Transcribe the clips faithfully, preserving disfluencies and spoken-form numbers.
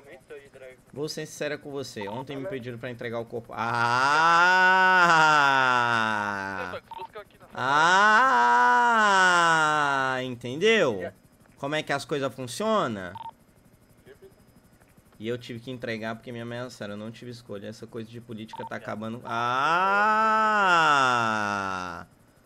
Vou ser sincera com você. Ontem me pediram pra entregar o corpo. Ah! Ah! Entendeu? Como é que as coisas funcionam? E eu tive que entregar porque me ameaçaram. Eu não tive escolha. Essa coisa de política tá acabando. Ah!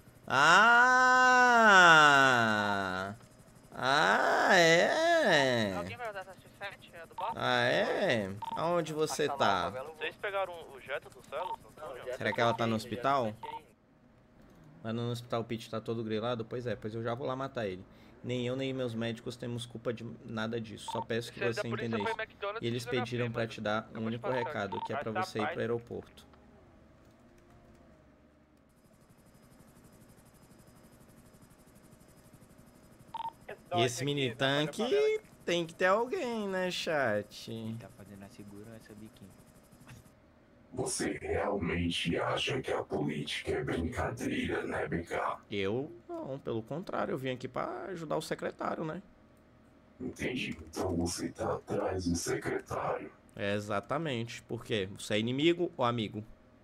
Ah! Ah, é? Alguém vai usar essa X sete? É do boss? Ah, é? Aonde você tá? Vocês pegaram o Jetta do Celos? Será que ela tá no hospital? Lá no hospital o Pete tá todo grilado? Pois é, pois eu já vou lá matar ele. Nem eu nem meus médicos temos culpa de nada disso. Só peço que você entenda isso. E eles pediram pra te dar um único recado, que é pra você ir pro aeroporto. E esse mini tanque tem que ter alguém, né, chat? Tá fazendo a segurança, biquinho. Você realmente acha que a política é brincadeira, né, B K? Eu não, pelo contrário, eu vim aqui pra ajudar o secretário, né? Entendi. Então você tá atrás do secretário. É, exatamente. Por quê? Você é inimigo ou amigo?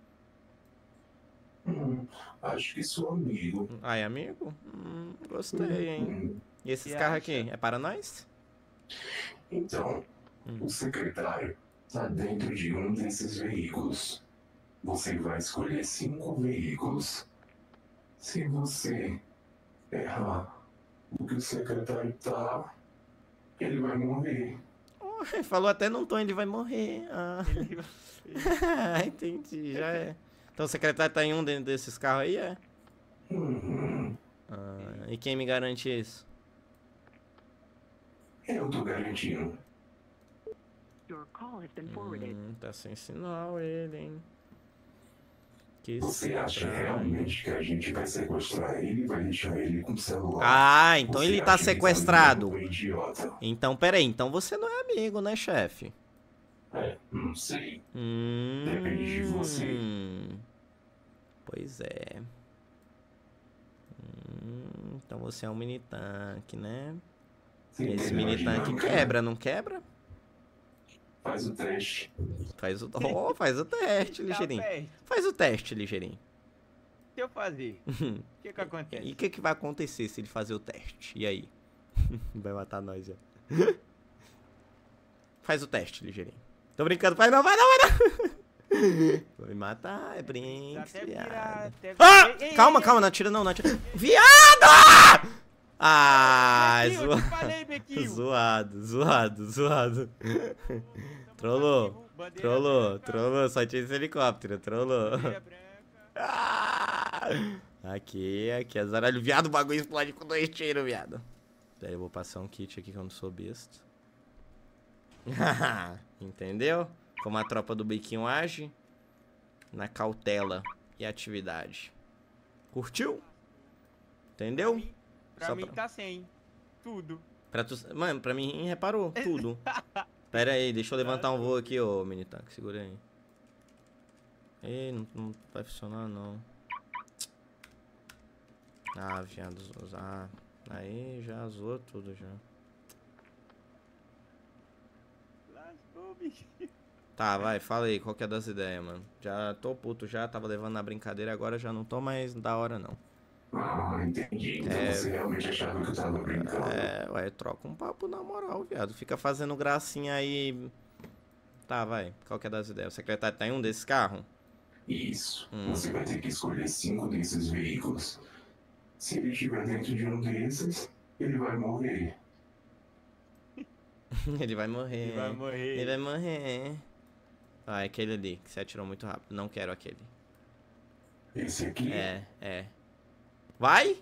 Hum, acho que sou amigo. Ah, é amigo? Hum, gostei, hein? Hum, E esses E carros acha? aqui, é para nós? então, Hum. o secretário tá dentro de um desses veículos. Você vai escolher cinco veículos. Se você errar o que o secretário tá, ele vai morrer. Oh, falou até num tom, ele vai morrer. Ah, entendi, já é. Então o secretário tá em um dentro desses carros aí, é? Uhum. Ah, e quem me garante isso? Eu tô garantindo. Hum, tá sem sinal ele, hein? Que Você acha estranho. realmente que a gente vai sequestrar ele e vai deixar ele com o celular? Ah, então Você ele tá acha que sequestrado. esse amigo é um idiota? Então, peraí, então você não é amigo, né, chefe? É, não sei. Hum. Depende de você. Pois é. Hum, então você é um mini tanque, né? Você Esse entendeu a mini tanque dinâmica? quebra, não quebra? Faz o teste. Faz o, oh, faz o teste, ligeirinho. Faz o teste, ligeirinho. Se eu fazer, o que que acontece? E o que, que vai acontecer se ele fazer o teste? E aí? Vai matar nós já. Faz o teste, ligeirinho. Tô brincando, faz não, vai não, vai não. Vai me matar, é brinks, Até viado. virar, até Ah! virar- Ei, ei, Calma, ei, calma, não atira não, não atira. Viado! Ah, Bequinho, eu te zoado. falei, Bequinho. Zoado, zoado, zoado. Trollou, Bandeira trollou, branca, trollou, só tinha esse helicóptero, trollou. bandeira branca. Ah! Aqui, aqui, azaralho, viado, o bagulho explode com dois tiros, viado. Daí eu vou passar um kit aqui que eu não sou besta. Entendeu? Como a tropa do Biquinho age? Na cautela e atividade. Curtiu? Entendeu? Pra Só mim pra- tá sem. Tudo. Pra tu... Mano, pra mim reparou tudo. Pera aí, deixa eu levantar um voo aqui, ô mini tanque. Segura aí. Ei, não, não vai funcionar não. Ah, viado, ah, aí já zoou tudo já. Lascou, bicho. Tá, vai, fala aí, qual que é das ideias, mano? Já tô puto já, tava levando na brincadeira, agora já não tô mais da hora não. Ah, entendi. Então É. você realmente achava que eu tava brincando. É, ué, troca um papo na moral, viado. Fica fazendo gracinha aí. Tá, vai, qual que é das ideias? O secretário tá em um desses carros? Isso. Hum. Você vai ter que escolher cinco desses veículos. Se ele estiver dentro de um desses, ele vai morrer. Ele vai morrer. Ele vai morrer. Ele vai morrer. Ah, é aquele ali, que você atirou muito rápido. Não quero aquele. Esse aqui? É, é. Vai?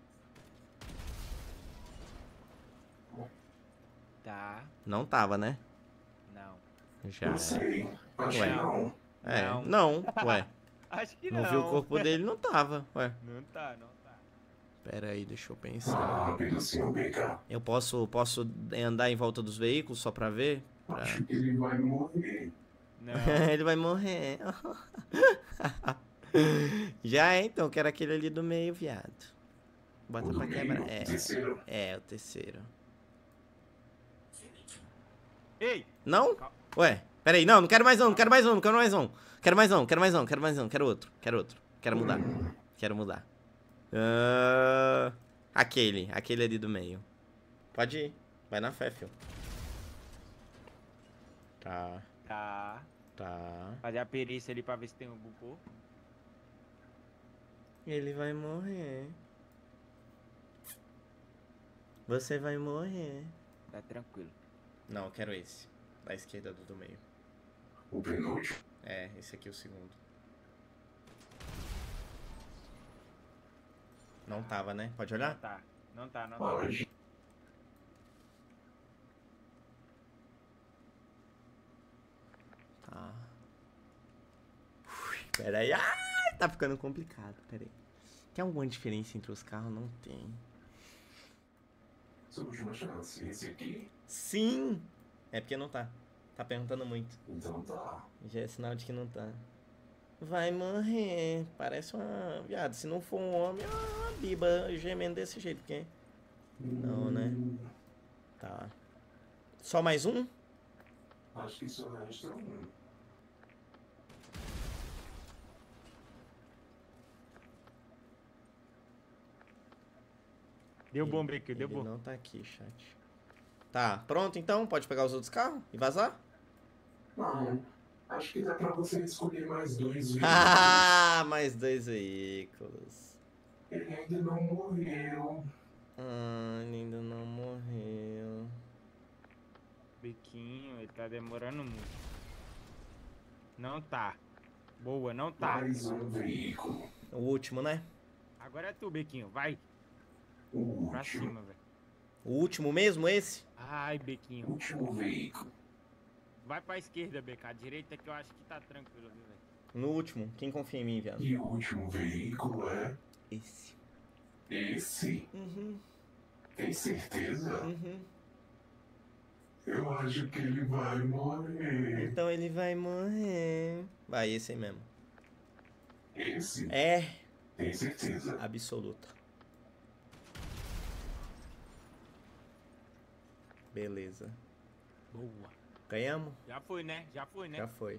Tá. Não tava, né? Não. Já. Não sei. Acho Ué. que não. É, Não. não, ué. Acho que não. Não viu o corpo dele, não tava. Ué. Não tá, não tá. Pera aí, deixa eu pensar. Rápido, senhor B K. Eu posso, posso andar em volta dos veículos só pra ver? Pra... Acho que ele vai morrer. Não. Ele vai morrer. Já é, então, quero aquele ali do meio, viado. Bota O do pra meio, quebrar. É, terceiro. é, o terceiro. Ei! Não? Ué, peraí, não, não quero mais não, não quero mais não, não quero mais não. Quero mais não, quero mais não, quero mais não, quero outro, quero outro. Quero mudar, quero mudar. Uh, aquele, aquele ali do meio. Pode ir, vai na fé, filho. Tá, Tá. tá. Fazer a perícia ali pra ver se tem um bupô. Ele vai morrer. Você vai morrer. Tá tranquilo. Não, eu quero esse. Da esquerda do, do meio. O penúltimo. É, esse aqui é o segundo. Não tava, né? Pode olhar? Não tá. Não tá, não tá. Pode. Tá. Ui, pera aí. Ai, tá ficando complicado. Pera aí. Tem alguma diferença entre os carros? Não tem. Sua última chance. Esse aqui? Sim! É porque não tá. Tá perguntando muito. Então tá. Já é sinal de que não tá. Vai morrer. Parece uma... Viado, se não for um homem, é uma biba gemendo desse jeito, porque... Não, né? Tá. Só mais um? Acho que só resta um. Deu bom, Beck, deu Ele bom. não tá aqui, chat. Tá, pronto então? Pode pegar os outros carros e vazar? Não. Acho que dá pra você escolher mais dois veículos. Ah, mais dois veículos. Ele ainda não morreu. Ah, ele ainda não morreu. Bequinho, ele tá demorando muito. Não tá. Boa, não tá. Mais um veículo. O último, né? Agora é tu, Bequinho, vai. O Pra último. cima, velho. O último mesmo, esse? Ai, Bequinho. Último veículo. Vai pra esquerda, Beca. A direita que eu acho que tá tranquilo, viu, velho? No último. Quem confia em mim, viado? E o último veículo é Esse. esse. Uhum, Tem certeza? uhum. Eu acho que ele vai morrer. Então ele vai morrer. Vai, esse aí mesmo. Esse? É, Tem certeza. absoluta. Beleza. Boa. Ganhamos? Já foi, né? Já foi, né? Já foi.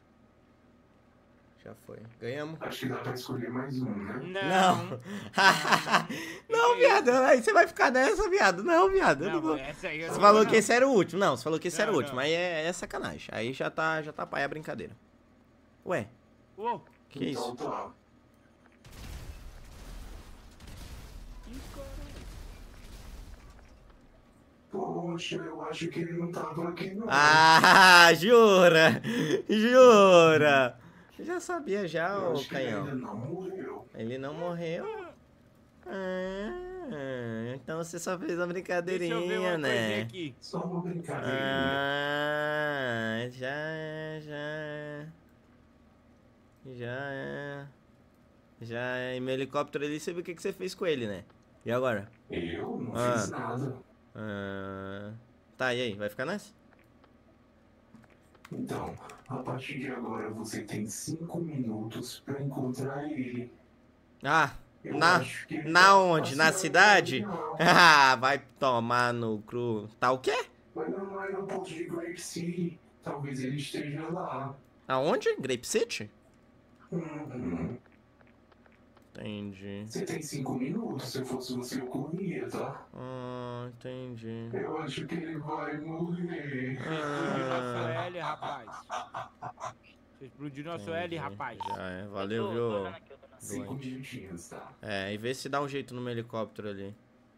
Já foi. Ganhamos? Acho que dá pra escolher mais um, né? Não. Não, viado. Aí você vai ficar nessa, viado. Não, viado. eu não Não, vou. essa aí eu Você não falou vou, que não. esse era o último. Não, você falou que esse Não, era o não. último. Aí é, é sacanagem. Aí já tá, já tá pai a brincadeira. Ué, Ô, que isso? Então tá. ih, caralho. Poxa, eu acho que ele não tava aqui não. Ah, jura? Jura? Já sabia já, eu ô acho que ele ainda canhão. não morreu. Ele não morreu? Ah, então você só fez uma Deixa eu ver brincadeirinha, uma coisinha né? aqui. Só uma brincadeira. Ah, já é, já é. Já é. Já é. E meu helicóptero ali, você viu o que, que você fez com ele, né? E agora? Eu não Ah. fiz nada. Ah, tá, e aí? Vai ficar nessa? Então, a partir de agora você tem cinco minutos pra encontrar ele. Ah, Eu na, acho que ele na tá onde? Na passeando cidade? não. Ah, vai tomar no cru. Tá o quê? Mas não no aeroporto de Grape City. Talvez ele esteja lá. Aonde? Grape City? Uhum. Entendi. Você tem cinco minutos. Se eu fosse você, eu corria, tá? Ah, entendi. Eu acho que ele vai morrer. Explodiu nosso Ah, L, rapaz. Você explodiu nosso L, entendi. rapaz. Já é. Valeu, Eu tô- tô viu? vendo aqui, eu tô vendo aqui. Cinco Doente. minutinhos, tá? É, e vê se dá um jeito no meu helicóptero ali.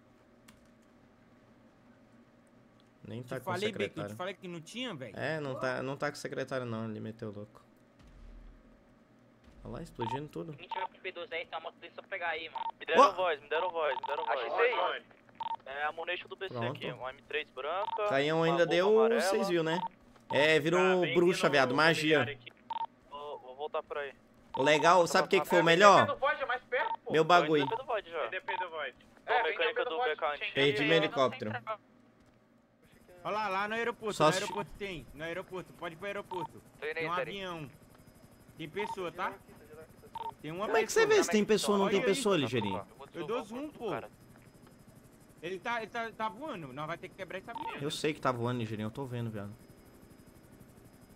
Nem tá Te com o falei, Beck, eu te secretário. falei que não tinha, velho. É, não tá, não tá com o secretário não, ele meteu louco. Olha lá, explodindo tudo. Quem tiver com P dois aí, tem uma moto só pegar aí, mano. Me deram Ó. voz, me deram voz, me deram voz. Achei. É a Munition do B C Pronto. aqui, uma M três branca. Canhão uma ainda bomba deu, amarela. vocês viu, né? É, virou Ah, vem aqui bruxa, no viado, magia. mobiliário aqui. Vou, vou voltar por aí. O legal, sabe o que, que foi o É, melhor? do Void é mais perto, pô. Meu bagulho. Tô indo do Void já. D P do Void. Tô É, vem mecânica D P do Void. back-count. Tinha que- Perdi meu eu não helicóptero. sei entrar. Olha lá, lá no aeroporto, Só no se- aeroporto tem. No aeroporto, pode ir pro aeroporto. Tô indo Tem aí, um tô indo. avião. Tem pessoa, tá? Tem uma Como é que você pessoa. vê se tem pessoa ou não tem Olha aí. pessoa, ligeirinho? vou Eu deslocar dou o zoom, corpo do pô. cara. Ele tá, ele tá, tá voando, nós vai ter que quebrar esse avião. Eu sei que tá voando, ligeirinho, eu tô vendo, viado.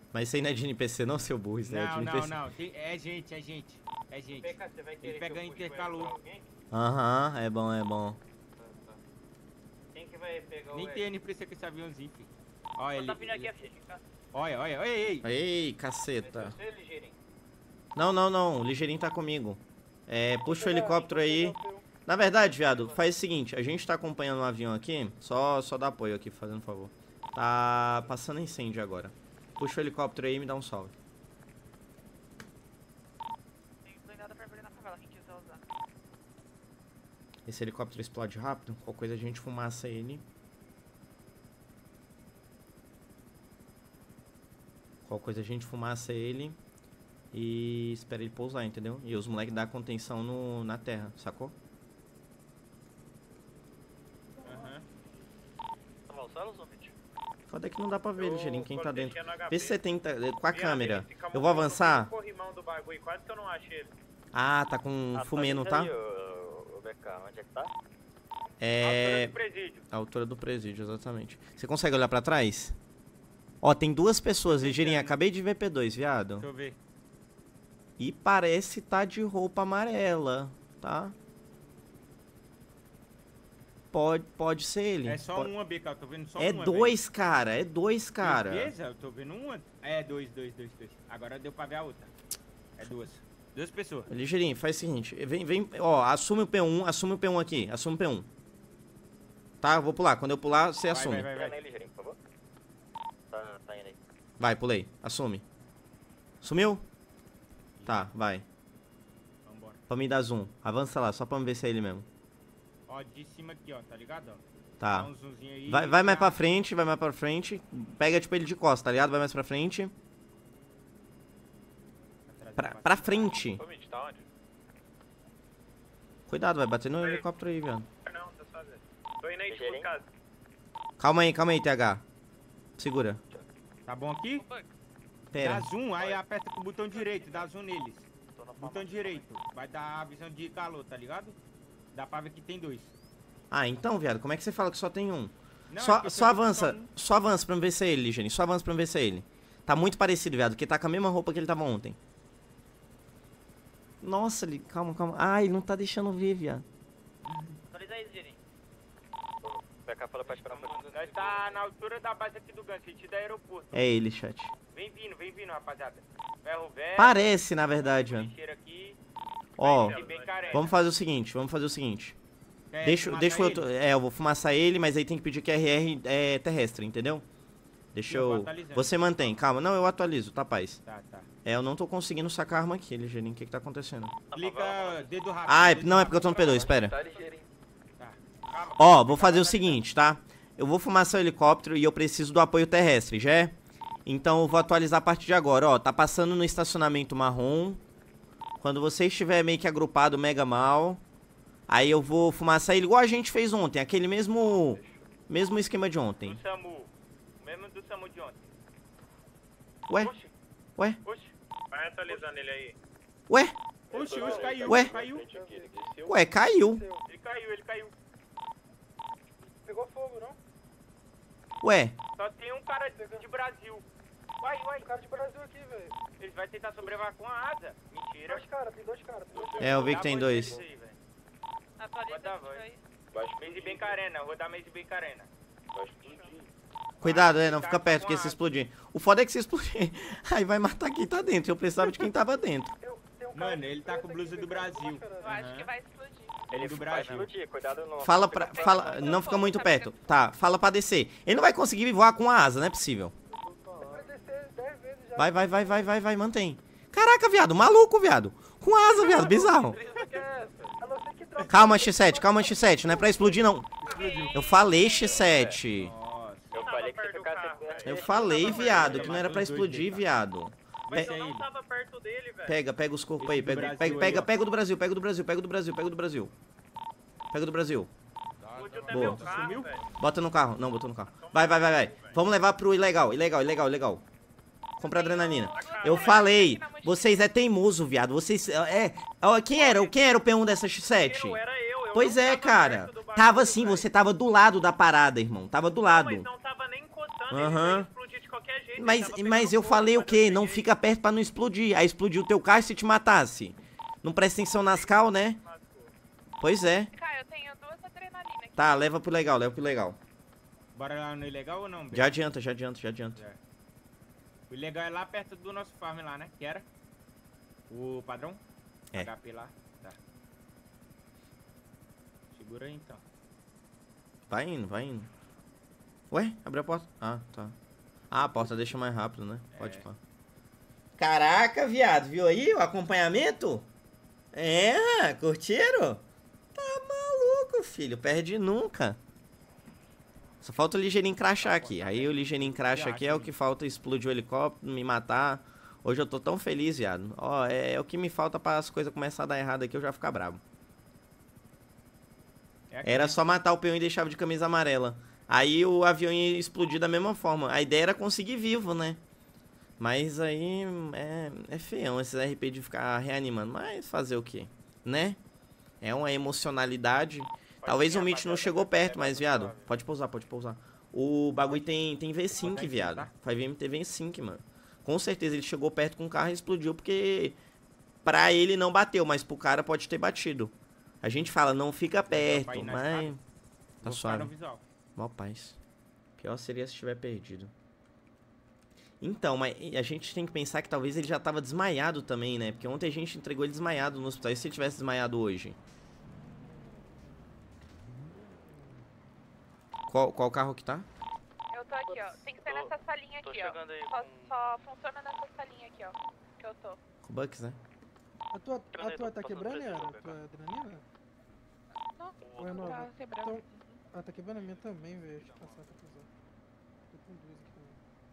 Mas isso aí não é de N P C não, seu burro, isso aí é de Não, N P C. não, não. Tem- é gente, é gente. É gente. P K, você vai querer Ele pega que eu puxe intercalou. pra alguém? Aham, é bom, é bom. Quem que vai pegar o Nem L? tem N P C com esse aviãozinho, filho. Olha Ele ele. tá vindo aqui, F G. Olha, olha, olha, ei. Ei, caceta. Você, ligeirinho. Não, não, não, o ligeirinho tá comigo. É, puxa o helicóptero aí. Na verdade, viado, faz o seguinte, a gente tá acompanhando um avião aqui, só, só dá apoio aqui, fazendo favor. Tá passando incêndio agora. Puxa o helicóptero aí e me dá um salve. Tem nada pra abrir na favela, quem quiser usar. Esse helicóptero explode rápido, qualquer coisa a gente fumaça ele. Qualquer coisa a gente fumaça ele e espera ele pousar, entendeu? E os moleques dão contenção no, na terra, sacou? Aham. Tá mal, só os homens. Foda é que não dá pra ver, Eu ligeirinho, quem tá coloquei dentro. no H P. Vê se você tenta, com a Viado, câmera. ele fica Eu vou movendo avançar. no corrimão do bagulho, quase que eu não acho ele. Ah, tá com fumê, não tá? O B K, onde é que tá? É... Altura do presídio. A altura do presídio, exatamente. Você consegue olhar pra trás? Ó, tem duas pessoas, ligeirinho. Acabei de ver P dois, viado. Deixa eu ver. E parece tá de roupa amarela, tá? Pode, pode ser ele. É só Pode- uma, B K, eu tô vendo só É uma. dois, cara. É dois, cara. Beleza, eu tô vendo uma. É, dois, dois, dois, dois. Agora deu pra ver a outra. É duas. Duas pessoas. Ligeirinho, faz o seguinte. Vem, vem. Ó, assume o P um. Assume o P um aqui. Assume o P um. Tá, eu vou pular. Quando eu pular, você Vai, assume. vai, vai, Vai vai. aí, ligeirinho, por favor. Tá, tá indo aí. Vai, pulei. Assume. Sumiu? Tá, vai. Vambora. Pra me dar zoom. Avança lá, só pra me ver se é ele mesmo. Ó, de cima aqui, ó, tá ligado? Ó. Tá. Dá um zoomzinho aí. Vai, vai mais Já- pra frente, vai mais pra frente. Pega, tipo, ele de costa, tá ligado? Vai mais pra frente. Atrás, Pra, pra- pra frente. Ô, Mitch, tá onde? Cuidado, vai bater no helicóptero aí, viado. Não, tá sozinho. Tô indo aí, tipo, Ligeirinho? casa. Calma aí, calma aí, T H. Segura. Tá bom aqui? Pera. Dá zoom, aí aperta com o botão direito, dá zoom neles. Tô na Botão direito. Vai dar a visão de calor, tá ligado? Dá pra ver que tem dois. Ah, então, viado, como é que você fala que só tem um? Não, é só que eu só tô vendo avança, só um. só avança pra me ver se é ele, Ligeirinho. Só avança pra me ver se é ele. Tá muito parecido, viado, porque tá com a mesma roupa que ele tava ontem. Nossa, ele... calma, calma. Ah, ele não tá deixando ver, viado. Atualiza aí, ligeirinho. O B K falou pra esperar um pouquinho. Nós tá na altura da base aqui do Ganso, sentido aeroporto. É ele, chat. Vem vindo, vem vindo, rapaziada. Ferro velho. Parece, na verdade, viado. Lixeira aqui. Ó, E bem careca. vamos fazer o seguinte, vamos fazer o seguinte. Quer Deixa, fumaçar deixa o ele? outro. É, eu vou fumaçar ele, mas aí tem que pedir Q R R é, terrestre, entendeu? Deixa Eu vou eu. atualizando. Você mantém, calma. Não, eu atualizo, tá, paz? Tá, tá. É, eu não tô conseguindo sacar a arma aqui, Ligeirinho. O que que tá acontecendo? Clica dedo rápido. Ah, é, dedo não, é porque eu tô no P rápido. dois, espera. Tá ligeirinho. Tá. Calma. Ó, vou fazer o seguinte, tá? Eu vou fumaçar o helicóptero e eu preciso do apoio terrestre, já é? Então eu vou atualizar a partir de agora, ó. Tá passando no estacionamento marrom. Quando você estiver meio que agrupado mega mal, aí eu vou fumaçar ele igual a gente fez ontem. Aquele mesmo, mesmo esquema de ontem. Do SAMU. O mesmo do SAMU de ontem. Ué? Oxi, Ué? oxi. Vai atualizando ele aí. Ué? Oxi, oxi, caiu. Ué? Caiu. Ué, caiu. Ele caiu, ele caiu. Pegou fogo, não? Ué? Só tem um cara de Brasil. Uai, uai. Cara de Brasil aqui, velho. Ele vai tentar sobrevoar com a asa. Mentira. Dois caras, tem dois caras. É, eu vi que Dá tem voz dois. deles aí, velho. Atualiza Vai dar isso voz. aí. Maze bem carena, vou dar Maze bem carena. Cuidado, é, não fica perto, porque se explodir. O foda é que se explodir, aí vai matar quem tá dentro. Eu precisava de quem tava dentro. Mano, ele tá com blusa do Brasil. Eu acho que vai explodir. Ele do vai Brasil. explodir, cuidado no... Fala pra. Fala, não fica muito perto. Tá, fala pra descer. Ele não vai conseguir voar com a asa, não é possível. Vai, vai, vai, vai, vai, vai, mantém. Caraca, viado, maluco, viado. Com asa, viado, bizarro. Calma, X sete, calma, X sete, não é pra explodir, não. Eu falei, X sete. Nossa. Eu falei que você ficasse... Eu falei, viado, que não era pra explodir, viado. Vai Pe- ser ele. Tava perto dele, velho. Pega, pega os corpos aí, Esse do pega, Brasil pega, aí, pega, ó. pega o do Brasil, pega o do Brasil, pega o do Brasil, pega o do Brasil. Pega o do Brasil. Explodiu até Boa. meu carro, Sumiu? velho. Bota no carro, não, botou no carro. Vai, vai, vai, vai. Vamos levar pro ilegal, ilegal, ilegal, ilegal. Compra adrenalina. Eu falei, vocês é teimoso, viado. Vocês. É. Ó, quem era? Quem era o P um dessa X sete? Eu era eu, eu Pois não é, tava cara. perto do bagulho, Tava assim, velho. você tava do lado da parada, irmão. Tava do Não, lado. mas não tava nem encostando, Aham. ele ia explodir de qualquer jeito. Mas, mas eu falei o quê? Não fica perto pra não explodir. Aí explodiu o teu carro e se te matasse. Não presta atenção nas cal, né? Pois é. Cara, eu tenho duas adrenalina aqui. Tá, leva pro legal, leva pro legal. Bora lá no ilegal ou não, Beca? Já adianta, já adianta, já adianta. Já. O ilegal é lá perto do nosso farm lá, né? Que era? O padrão? É. H P lá. Tá. Segura aí então. Vai indo, vai indo. Ué, abriu a porta. Ah, tá. Ah, a porta deixa mais rápido, né? Pode É. pá. Caraca, viado, viu aí o acompanhamento? É, curtiram? Tá maluco, filho, perde nunca. Só falta o ligeirinho crachar aqui. Aí o ligeirinho cracha aqui é o que falta, explodir o helicóptero, me matar. Hoje eu tô tão feliz, viado. Ó, é, é o que me falta para as coisas começar a dar errado aqui, eu já ficar bravo. É aqui, Era né? só matar o peão e deixava de camisa amarela. Aí o avião ia explodir da mesma forma. A ideia era conseguir vivo, né? Mas aí é, é feião esses R P de ficar reanimando. Mas fazer o quê? Né? É uma emocionalidade. Talvez o Mitch não chegou perto, mas, viado, pode pousar, pode pousar. O bagulho tem, tem V cinco, viado. Five M tem V cinco, mano. Com certeza ele chegou perto com o carro e explodiu, porque pra ele não bateu, mas pro cara pode ter batido. A gente fala, não fica perto, mas tá suave. Mó paz. Pior seria se estiver perdido. Então, mas a gente tem que pensar que talvez ele já tava desmaiado também, né? Porque ontem a gente entregou ele desmaiado no hospital. E se ele tivesse desmaiado hoje? Qual, qual carro que tá? Eu tô aqui, ó. Tem que ser nessa salinha Tô aqui, ó. chegando aí Só, com- só funciona nessa salinha aqui, ó. Que eu tô. Com o Bucks, né? A tua, a Peraí, tua tô tá passando quebrando, preço, Yara? vou A pegar. tua adrenalina? Não, Ou é nova? tá quebrando. Então, ah, tá quebrando a minha também, velho. Deixa eu passar pra tu usar. Tô com duas aqui também.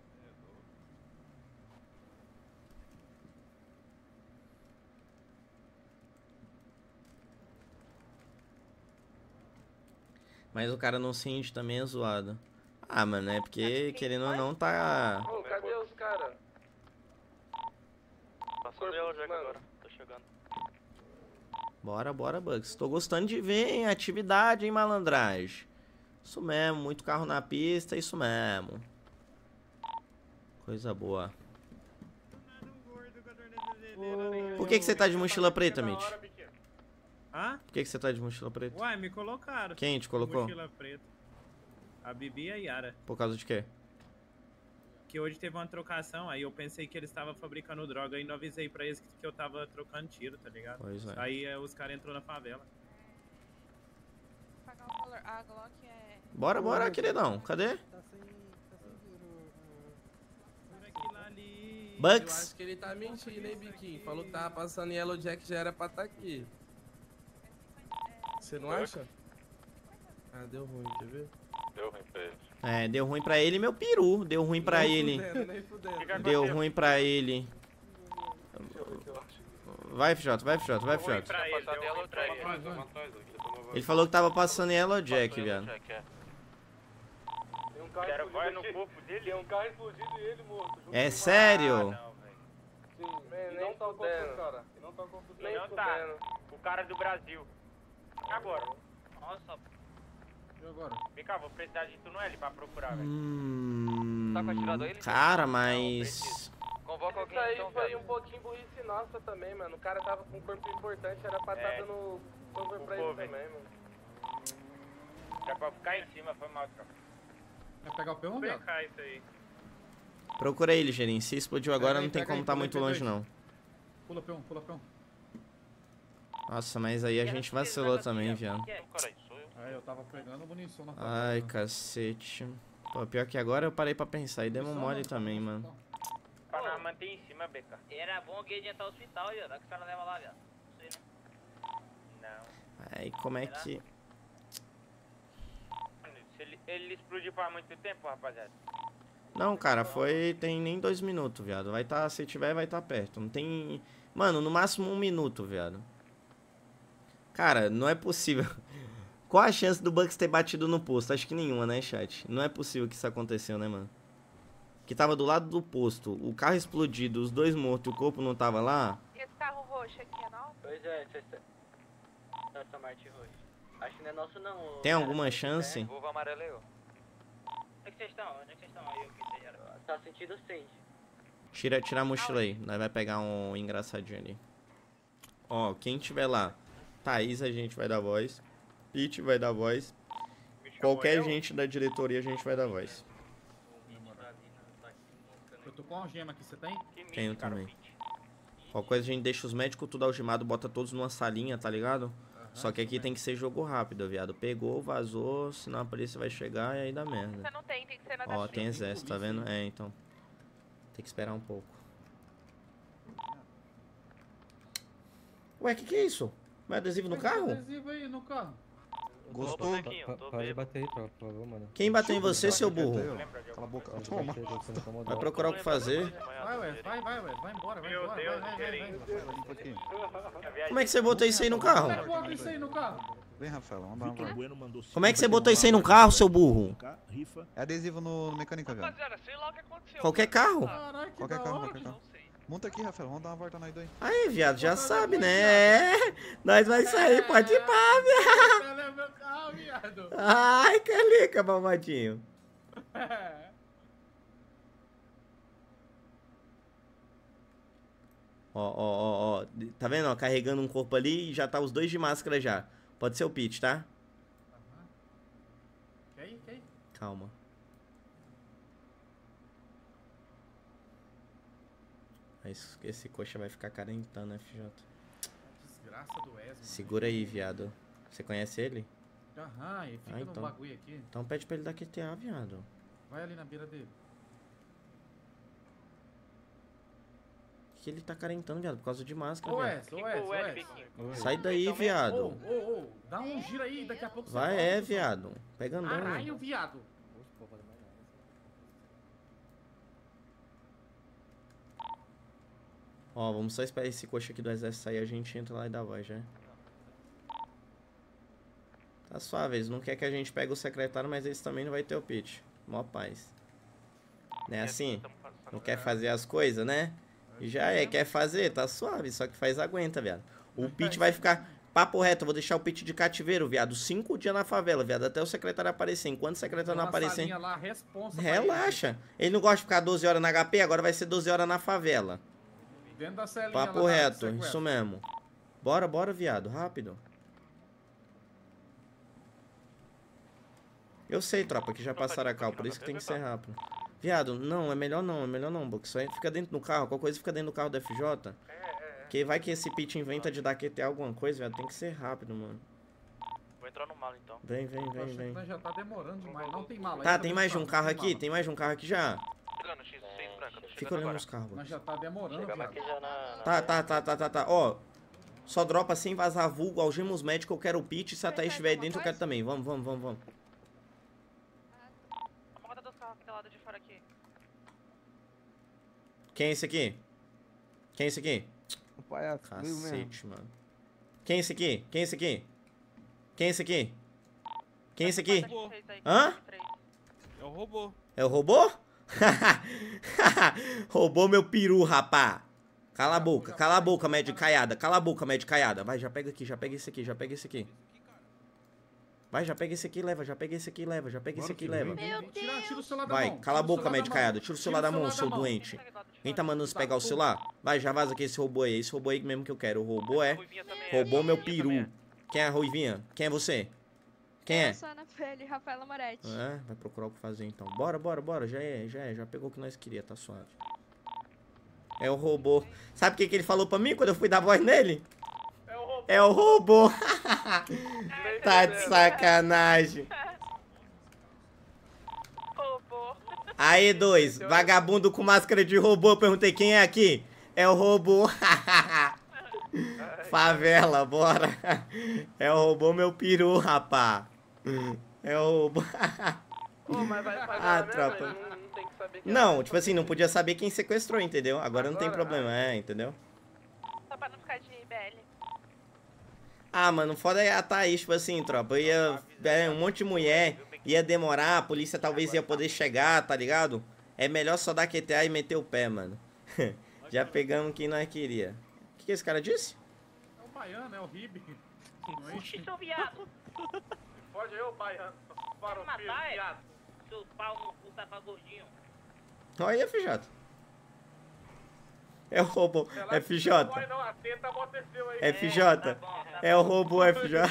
Mas o cara não sente também é zoado. Ah, mano, é porque, querendo ou não, tá... Ô, cadê os caras? Passando eu, Jack, agora. Tô chegando. Bora, bora, Bucks. Tô gostando de ver, hein? Atividade, hein, malandragem. Isso mesmo, muito carro na pista, isso mesmo. Coisa boa. Por que que você tá de mochila preta, Mitch? Hã? Por que que você tá de mochila preta? Uai, me colocaram. Quem te colocou? Mochila preta. A Bibi e a Yara. Por causa de quê? Que hoje teve uma trocação, aí eu pensei que eles estavam fabricando droga e não avisei pra eles que, que eu tava trocando tiro, tá ligado? Pois é. Aí eh, os caras entrou na favela. Pagar o valor. A Glock é. Bora, bora, queridão. Cadê? Tá sem, tá sem dinheiro. Por aquilo ali. Bucks. Eu acho que ele tá mentindo, hein, Biquinho? Falou que tava passando em Yellow Jack, já era pra estar aqui. Você não acha? Ah, deu ruim, quer ver? Deu ruim pra ele. É, deu ruim pra ele meu peru. Deu ruim pra Nem ele. fudendo, nem fudendo. Deu ruim pra ele. Vai, F J, vai, F J, vai, F J. Pra ele, deu ruim pra ele. Ele falou que tava passando em Yellow Jack, viado. Jack, é. Tem um carro Quero vai no explodido corpo aqui. dele. Tem um carro explodido e ele morto. junto É com sério? Ah, não, velho. uma- Sim, e não tá fudendo, cara. E não tá E nem não tá. fudendo. O cara do Brasil. Agora. Nossa, E agora? Vem cá, vou precisar de tu no L pra procurar, velho. Hum, Tá com atirador ele? cara, mas... Convoca Isso alguém aí então, foi velho. um pouquinho burrice nossa também, mano. O cara tava com um corpo importante, era pra estar É. dando cover O pra ele cover. também, mano. Já pra ficar em cima, foi mal, troca. Vai pegar o peão, Vou velho? brincar isso aí. Procura ele, Gerin. Se explodiu agora, Pega aí, não tem pega como aí, tá pega muito aí, pega longe, aí. não. Pula peão, pula peão. Nossa, mas aí a gente vacilou também, viado. Cara, sou eu. Aí eu tava pegando munição na Ai, cacete. Pô, pior que agora eu parei pra pensar e deu mole também, mano. Pra nós manter em cima, Beca. era bom que adiantar o hospital, viado. Dá que os caras levam lá, viado. Não sei, né? Não. Aí, como é que... Se ele, ele explodiu por muito tempo, rapaziada. Não, cara, foi... Tem nem dois minutos, viado. Vai tá... Se tiver, vai tá perto. Não tem... Mano, no máximo um minuto, viado. Cara, não é possível. Qual a chance do Bucks ter batido no posto? Acho que nenhuma, né, chat? Não é possível que isso aconteceu, né, mano? Que tava do lado do posto, o carro explodido, os dois mortos e o corpo não tava lá. E esse carro roxo aqui é nosso? Pois é, essa Marte roxa. Acho que não é nosso não. Tem alguma chance? Vulva amarela eu. Onde é que vocês estão? Onde é que vocês estão aí? O que vocês eram? Tá sentido seis. Tira, tira a mochila aí. Nós vai pegar um engraçadinho ali. Ó, quem tiver lá. Thaís a gente vai dar voz. Pete vai dar voz. Qualquer gente da diretoria a gente vai dar voz. Eu tô com a algema aqui, você tem? Tenho também. Qualquer coisa a gente deixa os médicos tudo algemado, bota todos numa salinha, tá ligado? Uhum, só que aqui tem que ser jogo rápido, viado. Pegou, vazou, senão a polícia vai chegar e aí dá merda. Você não tem, tem que ser nada. Ó, tem exército, tá vendo? É, então. Tem que esperar um pouco. Ué, que que é isso? Vai adesivo no carro? Adesivo aí no carro. Gostou? Pode bater aí, tropa, por favor, mano. Quem bateu em você, seu burro? Cala a boca. Toma. Vai procurar o que fazer. Vai, ué, vai, vai, ué. Vai embora, vai embora. Vai, vai, vai, vai. Como é que você botou isso aí no carro? Como é que bota isso aí no carro? Vem, Rafael, vamos dar uma volta. Como é que você botou isso aí no carro, seu burro? É adesivo no, no mecânica, velho. Qualquer carro? Qualquer carro, qualquer carro. Monta aqui, Rafael, vamos dar uma volta na dois. Aí, viado, já sabe, né? É, nós vai sair, pode ir pá, viado. É meu carro, viado. Ai, calica, malvadinho. Ó, ó, ó, ó. Tá vendo, ó? Carregando um corpo ali e já tá os dois de máscara já. Pode ser o Pete, tá? Aham. Quem? Quem? Calma. Esse, esse coxa vai ficar carentando, F J. Desgraça do Wesley. Segura aí, viado. Você conhece ele? Aham, ele fica ah, no então. bagulho aqui. Então pede pra ele dar Q T A, viado. Vai ali na beira dele. Que ele tá carentando, viado, por causa de máscara, Ô, viado. Wesley, ô, Wesley, Wesley. Sai daí, viado. Ô, ô, ô, dá um giro aí, daqui a pouco você vai, volta, é, só. viado. Pega andando. Caralho, viado. Ó, vamos só esperar esse coxa aqui do exército sair, a gente entra lá e dá voz, já. Tá suave, eles não querem que a gente pegue o secretário, mas eles também não vai ter o pitch. Mó paz. Não é assim? Não quer fazer as coisas, né? E já é, quer fazer, tá suave, só que faz aguenta, viado. O pitch vai ficar... Papo reto, eu vou deixar o pitch de cativeiro, viado. Cinco dias na favela, viado, até o secretário aparecer. Enquanto o secretário não aparecer... Lá, responsa relaxa. Ele não gosta de ficar doze horas na H P, agora vai ser doze horas na favela. Dentro da celinha. Papo lá, reto, isso mesmo. Bora, bora, viado, rápido. Eu sei, tropa, que já passaram a cal, por isso que tem que ser rápido. Viado, não, é melhor não, é melhor não, Box. Só fica dentro do carro, qualquer coisa fica dentro do carro do F J. Que vai que esse pitch inventa de dar Q T A alguma coisa, viado, tem que ser rápido, mano. Vou entrar no mala então. Vem, vem, vem, vem. Já tá demorando demais, não tem mala. Tá, tem mais de um carro aqui? Tem mais de um carro aqui já? Fica olhando agora. Os carros. Mas já tá demorando, aqui já na, na... Tá, tá, tá, tá, tá, tá. Ó, só dropa sem vazar vulgo, algemos médicos, eu quero o pitch. Se a Thaís estiver aí dentro, eu quero também. Vamos, vamos, vamos, vamos. A porta dos carros aqui do lado de fora aqui. Quem é esse aqui? Quem é esse aqui? O palhaço. Cacete, mano. Quem é esse aqui? Quem é esse aqui? Quem é esse aqui? Quem é esse aqui? Hã? É o robô. É o robô? Roubou meu peru, rapá. Cala a boca, cala a boca, médio caiada. Cala a boca, médio caiada. Vai, já pega aqui, já pega esse aqui, já pega esse aqui. Vai, já pega esse aqui, leva, já pega esse aqui, leva, já pega esse aqui, leva. Vai, cala a boca, médio caiada. Tira o celular da mão, seu doente. Quem tá mandando você pegar o celular? Vai, já vaza aqui esse robô aí. Esse robô aí mesmo que eu quero. O robô é... Roubou meu peru. Quem é a Ruivinha? Quem é você? Quem é? Eu sou a Ana Pele, Rafaela Moretti. É, vai procurar o que fazer então. Bora, bora, bora. Já é, já é. Já pegou o que nós queríamos, tá suave. É o robô. Sabe o que, que ele falou pra mim quando eu fui dar voz nele? É o robô. Tá de sacanagem. Robô. Aí, dois. Vagabundo com máscara de robô. Eu perguntei quem é aqui. É o robô. Favela, bora. É o robô meu peru, rapá. É o robô. Pô, mas vai pagar Ah, mesmo? tropa. Não, não tem que saber quem Não, é. tipo assim, não podia saber quem sequestrou, entendeu? Agora não tem Agora, problema, é, entendeu? Só pra não ficar de B L. Ah, mano, foda é a Thaís, tipo assim, tropa. Eu ia. É, um monte de mulher, ia demorar, a polícia talvez ia poder chegar, tá ligado? É melhor só dar Q T A e meter o pé, mano. Já pegamos quem nós queria. O que, que esse cara disse? É o baiano, é o Ribe. Oxi, seu viado. Pode eu, baiano. Para o filho, viado. Seus pau no cu, safado gordinho. Olha aí, F J. É o robô F J. Não, a teta aconteceu aí. F J. É o robô F J.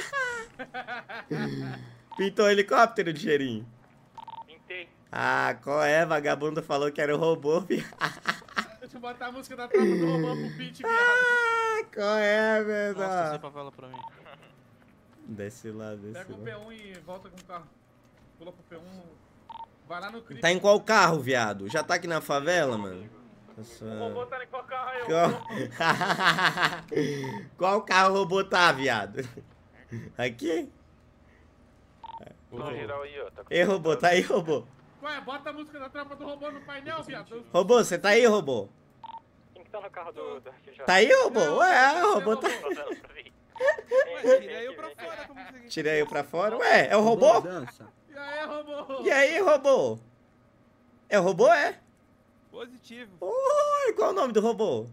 Pintou o helicóptero, Ligeirinho? Pintei. Ah, qual é? Vagabundo falou que era o robô, viado. Deixa eu botar a música da tropa do robô pro Pit, viado. Ah, qual é, velho? Nossa, essa favela pra mim. Desce lá, desce Pega o lá. P um e volta com o carro. Pula pro P um. Vai lá no crime. Tá em qual carro, viado? Já tá aqui na favela, mano? Nossa. O robô tá em qual carro aí? Qual... qual carro o robô tá, viado? Aqui? Ei, robô, tá aí, robô? Ué, bota a música da tropa do robô no painel, viado. Robô, você tá aí, robô? Quem que tá no carro do, do F J? Tá aí, robô? Ué, o robô tá... Tirei eu pra fora, como você... Tirei eu pra fora? Ué, é o robô? E aí, robô? E aí, robô? É o robô, é? Positivo. Oi, qual é o nome do robô?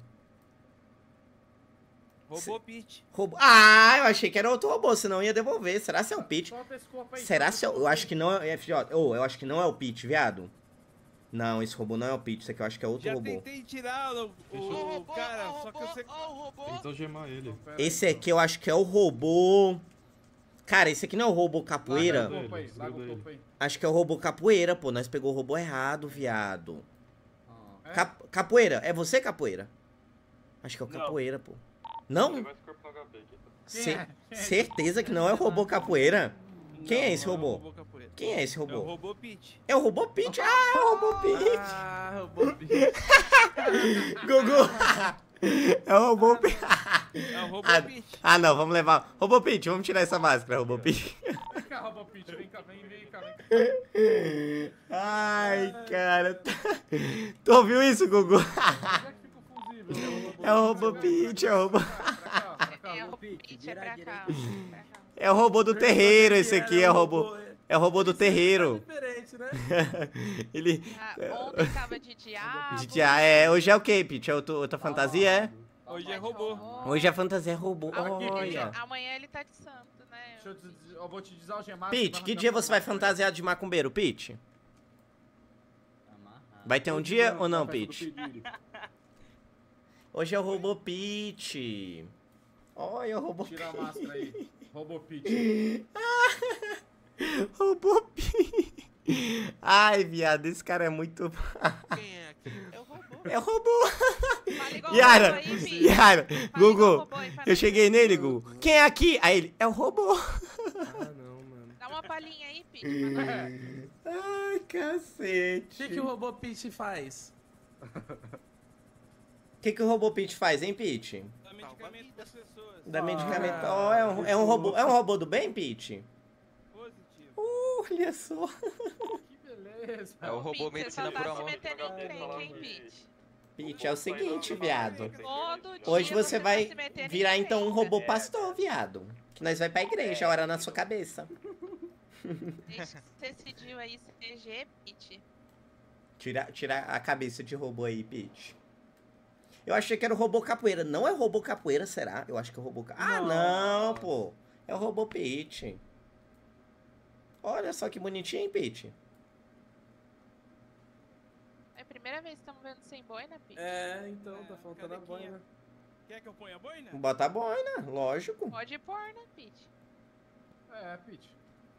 Robô Pit. Robô... Ah, eu achei que era outro robô, senão ia devolver. Será que é o Pit? Solta esse corpo aí. Será se eu... eu acho que não é F J. Oh, eu acho que não é o Pit, viado. Não, esse robô não é o Pit, esse aqui eu acho que é outro Já robô. tentei tirar o, o, o cara, só que eu sei... Tenta gemar ele. Esse aqui eu acho que é o robô... Cara, esse aqui não é o robô capoeira? Larga o corpo aí, larga o corpo aí. Acho que é o robô capoeira, pô. Nós pegou o robô errado, viado. É? Cap... Capoeira, é você, capoeira? Acho que é o capoeira, pô. Não? Ce- Certeza que não é o robô capoeira? Quem é esse robô? Quem é esse É o robô? robô Pit. É o robô Pit? Ah, é o robô Pit! Ah, robô Pit. Gugu! É o robô Pit! É o robô Ah, Pit. ah, não, vamos levar. Robô Pit, vamos tirar essa máscara, robô Pit. Vem cá, robô Pit, vem cá, vem, vem cá, vem cá. Ai, cara. Tu ouviu isso, Gugu? Onde é que fica o fusível? É o robô Pit, é o robô... Pra cá, pra cá, É robô o Pit. Pit, é pra cá. É o robô do terreiro, esse aqui é o robô... É o robô do terreiro. Diferente, né? Ele... Ah, ontem tava de diabo. De dia, é, hoje é o quê, Pit? É outra, outra fantasia, é? Hoje é robô. Hoje a fantasia é robô. Aqui, Olha. Amanhã ele tá de santo, né? Deixa eu, te, eu vou te desalgemar. Pete, que dia você vai fantasiar de macumbeiro, Pete? Vai ter um dia ou não, Pete? Hoje é o robô Pete. Olha o robô Tira a máscara aí. Robô Pete. Robô Pete. Ai, viado, esse cara é muito... Quem é aqui? É o robô. É o robô. Fala igual Yara, o robô aí, Pete. Yara, Fala igual o Gugu, robô aí, fala eu cheguei igual. nele, Gugu. Quem é aqui? Aí ele, é o robô. Ah, não, mano. Dá uma palhinha aí, Pete. pra nós. Ai, O cacete. que, que o robô Pit faz? O que, que o robô Pete faz, hein, Pete? Dá medicamento pras pessoas. Dá medicamento. Ah, Ó, é, um, é um robô. É um robô do bem, Pete? Positivo. Uh, olha só. Que beleza. É o robô Pete, você medicina só por tá se amor. metendo em encrenca, hein, Pete? Pete, é o seguinte, viado. Todo dia Hoje você tá vai se metendo em virar então um encrenca. robô pastor, viado. Que nós vai pra igreja, a hora na sua cabeça. Você decidiu aí C G, Pete? Tira, tira a cabeça de robô aí, Pete. Eu achei que era o robô capoeira. Não é o robô capoeira, será? Eu acho que é o robô... Ca- Ah, não, pô. É o robô Pete. Olha só que bonitinho, hein, Pete? É a primeira vez que estamos vendo sem boina, Pete? É, então, tá faltando cadê a boina. quem Quer que eu ponha a boina? Bota a boina, lógico. Pode pôr, né, Pete? É, Pete.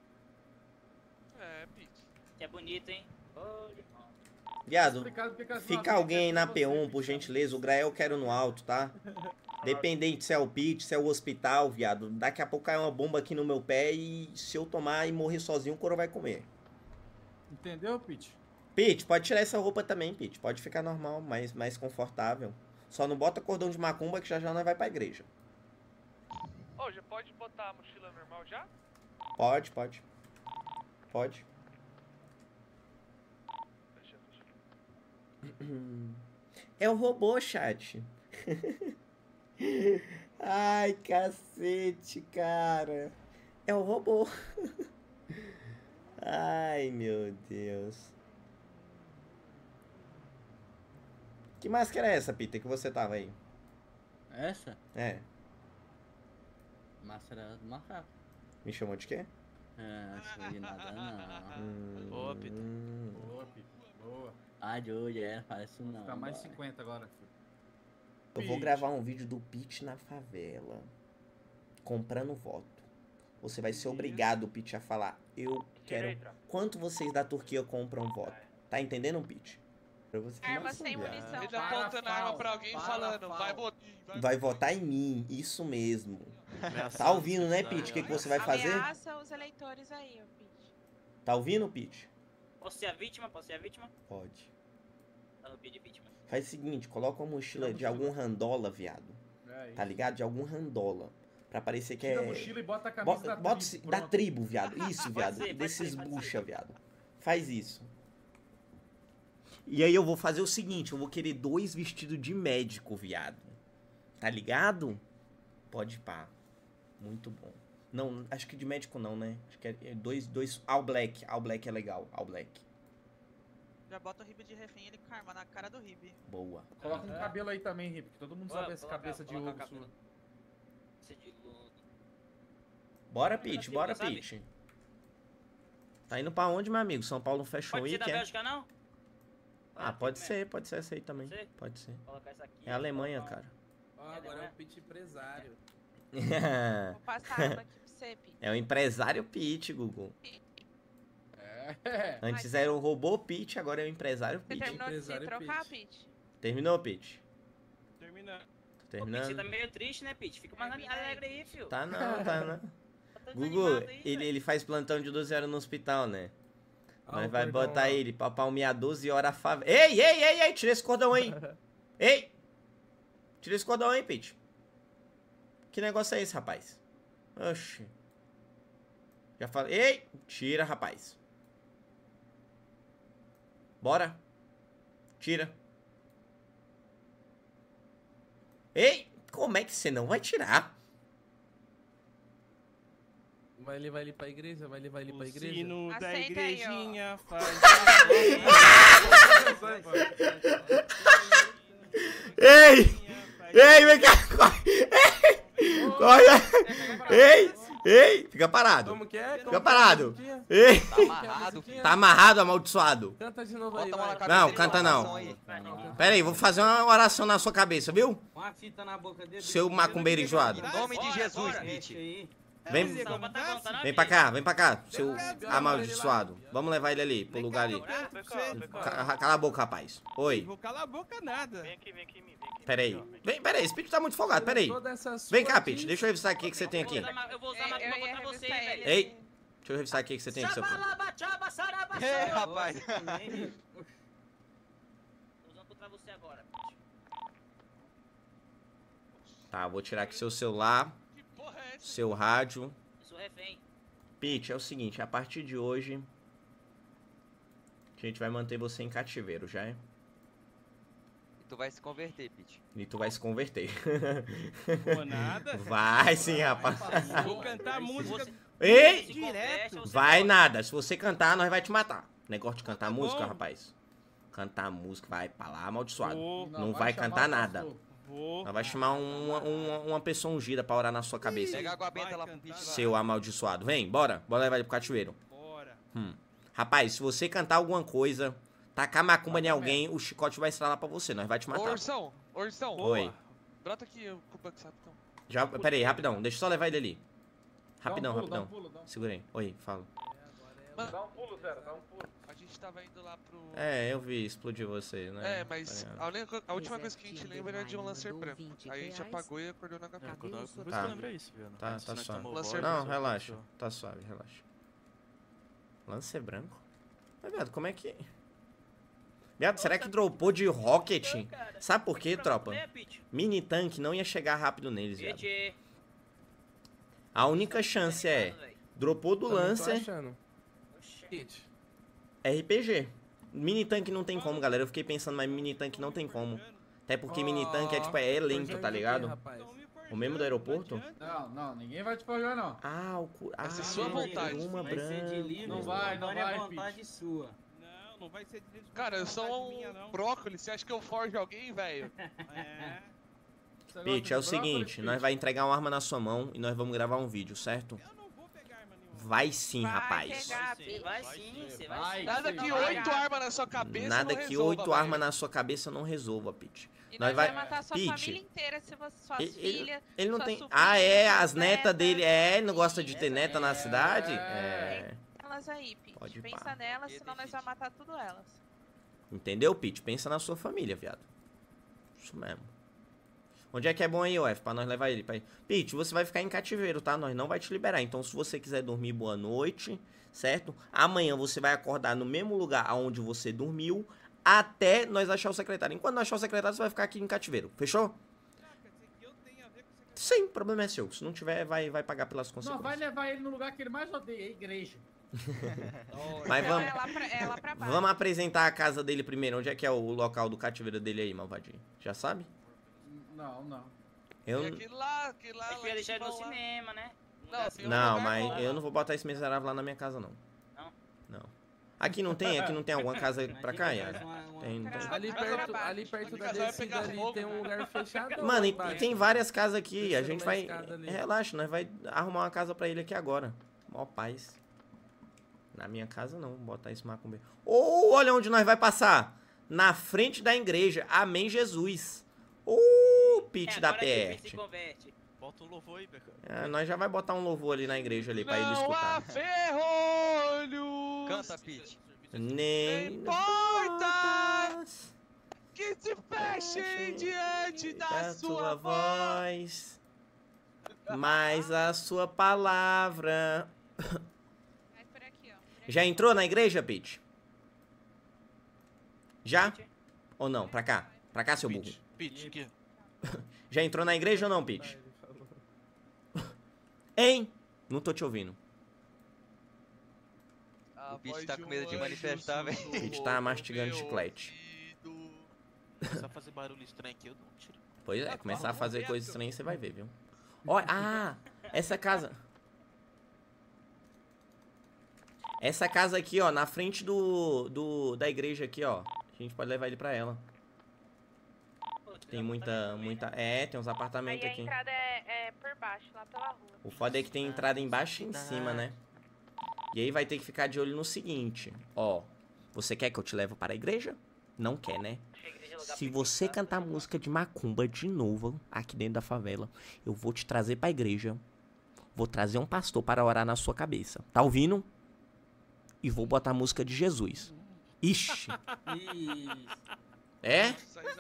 É, Pete. Que é bonito, hein? Olha. Viado, Explicado porque que as fica novinhas alguém aí querem na você, P um, Pete. por gentileza. O Grael eu quero no alto, tá? Dependente se é o Pete, se é o hospital, viado. Daqui a pouco cai uma bomba aqui no meu pé e se eu tomar e morrer sozinho, o couro vai comer. Entendeu, Pete? Pete, pode tirar essa roupa também, Pete. Pode ficar normal, mais, mais confortável. Só não bota cordão de macumba que já já nós vai pra igreja. Ô, já pode botar a mochila normal já? Pode, pode. Pode. Deixa, deixa. É o robô, chat. Ai, cacete, cara. É o robô. Ai, meu Deus. Que máscara é essa, Peter, que você tava aí? Essa? É. Máscara do macaco. Me chamou de quê? Ah, sou de nada não. Boa, Pita. Boa, Pita. Boa. Ah, de hoje é, faz isso não. Fica mais cinquenta agora, filho. Eu vou gravar um vídeo do Pete na favela. Comprando voto. Você vai ser obrigado, Pete, a falar. Eu quero... Quanto vocês da Turquia compram voto? Tá entendendo, Pete? Pra você Arma sem munição. Ele apontando a arma pra alguém falando, vai votar. Vai votar em mim, isso mesmo. Tá ouvindo, né, Pete? O que, que você vai fazer? Ameaça os eleitores aí, ó, Pete. Tá ouvindo, Pete? Posso ser a vítima? Posso ser a vítima? Pode. Eu pedi vítima. Faz o seguinte, coloca uma mochila de algum randola, viado. É Tá ligado? De algum randola. Pra parecer que Tira é... a mochila e bota a camisa Bota, da bota tribo, da pronto. tribo, viado. Isso, viado. ser, pode Desses ser, pode bucha, viado. Faz isso. E aí eu vou fazer o seguinte, eu vou querer dois vestidos de médico, viado. Tá ligado? Pode pá. Muito bom. Não, acho que de médico não, né? Acho que é dois, dois... All black. All black é legal. All black. Já bota o Ribe de refém ele com a arma na cara do Ribe. Boa. Coloca um cabelo aí também, Ribe, que todo mundo Boa, sabe essa coloca- cabeça de coloca ovo o cabelo. sua. Você de luto. Bora, Pete. Sabe, Bora, sabe? Pete. Tá indo pra onde, meu amigo? São Paulo Fashion Pode ser da Week, é? Bélgica, não? Ah, pode ser. Pode ser essa aí também. Pode ser? Pode ser. Vou colocar essa aqui. É a Alemanha, cara. Ó, agora é o Pete empresário. Vou passar a arma aqui pra você, Pete. É o empresário Pete, Google. É. Antes era o robô Pete, agora é o empresário Você Pete. terminou de se Empresário trocar, Pete. Pete? Terminou, Pete? Terminando. Tô Pô, Pete, terminando? você tá meio triste, né, Pete? Fica mais Termina aí. alegre aí, fio. Tá não, tá não. Tá Google, desanimado aí, ele, velho. ele faz plantão de doze horas no hospital, né? Ah, Nós o vai cordão botar lá. ele pra palmear doze horas a favela. Ei, ei, ei, ei, tira esse cordão aí. Ei! Tira esse cordão aí, Pete. Que negócio é esse, rapaz? Oxi. Já falei. Ei! Tira, rapaz. Bora. Tira. Ei! Como é que você não vai tirar? Vai levar ele pra igreja? Vai levar ele pra igreja? Sino da Aceita aí, ó. igrejinha faz... Ei! Ei, vem cá! Corre! Corre! Ei! Ei! Fica parado! Como que é? Como Fica que é? parado! Musiquinha? Ei! Tá amarrado, filho. Tá amarrado, amaldiçoado! Canta de novo aí, Bota a mão na vai. cabeça Não, dele, canta uma não. oração aí. Pera aí, vou fazer uma oração na sua cabeça, viu? Uma fita na boca dele. Seu macumbeiro enjoado. Em nome de Bora, Jesus, bora. Pete. Esse aí. Vem, Não, bota a conta, não, vem pra Pete. cá, vem pra cá, seu amaldiçoado. Vamos levar ele ali, pro lugar ali. Ca- Cala a boca, rapaz. Oi, Vou calar a boca nada. Vem aqui, vem aqui em mim, vem aqui. pera aí. Vem, pera aí, esse Pete tá muito folgado, pera aí. Toda essa Vem cá, sua Pete, diz- deixa eu revistar aqui o que você tem aqui. Eu vou usar- Eu vou usar a Eu macumba ia contra você, revistar ele. velho. Ei, deixa eu revistar aqui o que você tem aqui, seu povo. Sabalabachaba, sarabachaba. É, rapaz. Tô usando contra você agora, Pete. Tá, vou tirar aqui seu celular, Que porra é essa? seu rádio. Eu sou refém. Pete, é o seguinte, a partir de hoje, a gente vai manter você em cativeiro, já é? E tu vai se converter, Pete. E tu vai se converter. Vou nada. Vai sim, rapaz. Vou cantar música Você- Ei! se converte, você Vai morre. nada, se você cantar, nós vai te matar. Negócio de cantar Tá música, bom. rapaz. Cantar música, vai pra lá, amaldiçoado. Vou, Não vai chamar cantar o nada. pastor. vou. Nós vai chamar uma, uma, uma pessoa ungida pra orar na sua cabeça. Pega água benta Vai lá pro cantar. Pete. Seu amaldiçoado. Vem, bora. Bora levar ele pro cativeiro. Bora. Hum. Rapaz, se você cantar alguma coisa, tacar macumba em alguém, o chicote vai estralar pra você. Nós vai te Ô, matar. Ursão, Ursão. Oi. Brota aqui o Cuba que sabe então. Já, pera aí, rapidão. Deixa eu só levar ele ali. Rapidão, Dá um pulo, dá um rapidão. pulo, dá um- Segura aí. Oi, fala. Dá um pulo, Zero, dá um pulo. A gente tava indo lá pro... É, eu vi, explodiu você, né? É, mas Tá ligado. a, única- a última coisa que a gente lembra é de um Lancer branco. Aí a gente apagou e acordou na H P. Tá. isso, viu? Tá, tá suave. Lancer Não, branco. relaxa. Tá suave, relaxa. Lancer branco? Mas, viado, como é que... Viado, será que dropou de rocket? Sabe por quê, tropa? Mini tanque não ia chegar rápido neles, viado. Pete. A única chance é... Dropou do Também tô Lancer, achando. Pete. R P G. Mini tanque não tem como, galera. Eu fiquei pensando, mas mini tanque não tem como. Até porque mini tanque é tipo, é lento, tá ligado? O mesmo do aeroporto? Não, não, ninguém vai te forjar, não. Ah, o cu... Ah, Vai ser sua vontade. uma Vai ser de branca. livre, Não vai, não escolha vai, a vontade sua. Não, não vai ser de Cara, eu sou vontade um minha, não. brócolis. Você acha que eu forjo alguém, velho? É. Você Pete, gosta é o de brócolis, seguinte, nós Pete? vai entregar uma arma na sua mão e nós vamos gravar um vídeo, certo? Eu não vou pegar arma nenhuma. Vai sim, Vai rapaz. pegar, Vai sim, vai sim, você vai Vai. sim. Nada que vai. oito armas na sua cabeça Nada não que resolva, oito velho. armas na sua cabeça não resolva, Pete. E Nós nós vai... vai matar sua Pete, família inteira, se você, suas Ele, filhas, ele não suas tem. sobrinhas, Ah, é? suas As netas netas. dele. É, ele não gosta de ter neta na cidade? É. É. Elas aí, Pete. Pode Pensa pá. nelas, senão nós vamos matar tudo elas. Entendeu, Pete? Pensa na sua família, viado. Isso mesmo. Onde é que é bom aí, O F? Pra nós levar ele pra ir. Pete, você vai ficar em cativeiro, tá? Nós não vai te liberar. Então, se você quiser dormir, boa noite, certo? Amanhã você vai acordar no mesmo lugar onde você dormiu, até nós achar o secretário. Enquanto nós achar o secretário, você vai ficar aqui em cativeiro. Fechou? Sim, o problema é seu. Se não tiver, vai, vai pagar pelas Não, consequências. vai levar ele no lugar que ele mais odeia, a igreja. Mas vamos, É lá pra, é lá pra baixo. vamos apresentar a casa dele primeiro. Onde é que é o local do cativeiro dele aí, malvadinho? Já sabe? Não, não. Eu... E aquele lá, aquele lá, Acho que lá ia em deixar ele no cima lá. cinema, né? Não, tem um Não, lugar mas bom. eu não vou botar esse miserável lá na minha casa, não. Não? Não. Aqui não tem? Aqui não tem alguma casa pra cá, Yara? Tem, não tem. Ali perto, ali perto da descida ali tem um lugar fechado. Mano, e, embaixo. e tem várias casas aqui. A Descendo gente uma vai... escada ali. Relaxa, nós vai arrumar uma casa pra ele aqui agora. Mó paz. Na minha casa não, vou botar esse macumbeiro. Oh, olha onde nós vai passar. Na frente da igreja. Amém, Jesus. Oh, pitch É, da agora que o P P se converte. Bota um louvor aí, Beca. É, nós já vai botar um louvor ali na igreja ali pra ele Não escutar. há ferrolhos. Canta, Pete. Nem importa que se fechem diante da sua voz. Mas a sua palavra. Vai por aqui, ó. Já entrou na igreja, Pete? Já? Ou não? Pra cá? Pra cá, seu burro. Pete, aqui. Já entrou na igreja ou não, Pete? Hein? Não tô te ouvindo. O Pete tá com medo de manifestar, velho. O Pete tá mastigando chiclete. Começar a fazer barulho estranho aqui, eu dou um tiro. Pois é, começar a fazer coisa estranha, você vai ver, viu? Olha, ah, essa casa... Essa casa aqui, ó, na frente do, do da igreja aqui, ó. A gente pode levar ele pra ela. Tem muita, muita... É, tem uns apartamentos Aí a aqui. entrada é, é por baixo, lá pela rua. O foda é que tem entrada embaixo e em cima, né? E aí vai ter que ficar de olho no seguinte. Ó, você quer que eu te leve para a igreja? Não quer, né? Se você cantar música de macumba de novo aqui dentro da favela, eu vou te trazer para a igreja. Vou trazer um pastor para orar na sua cabeça. Tá ouvindo? E vou botar a música de Jesus. Ixi. É?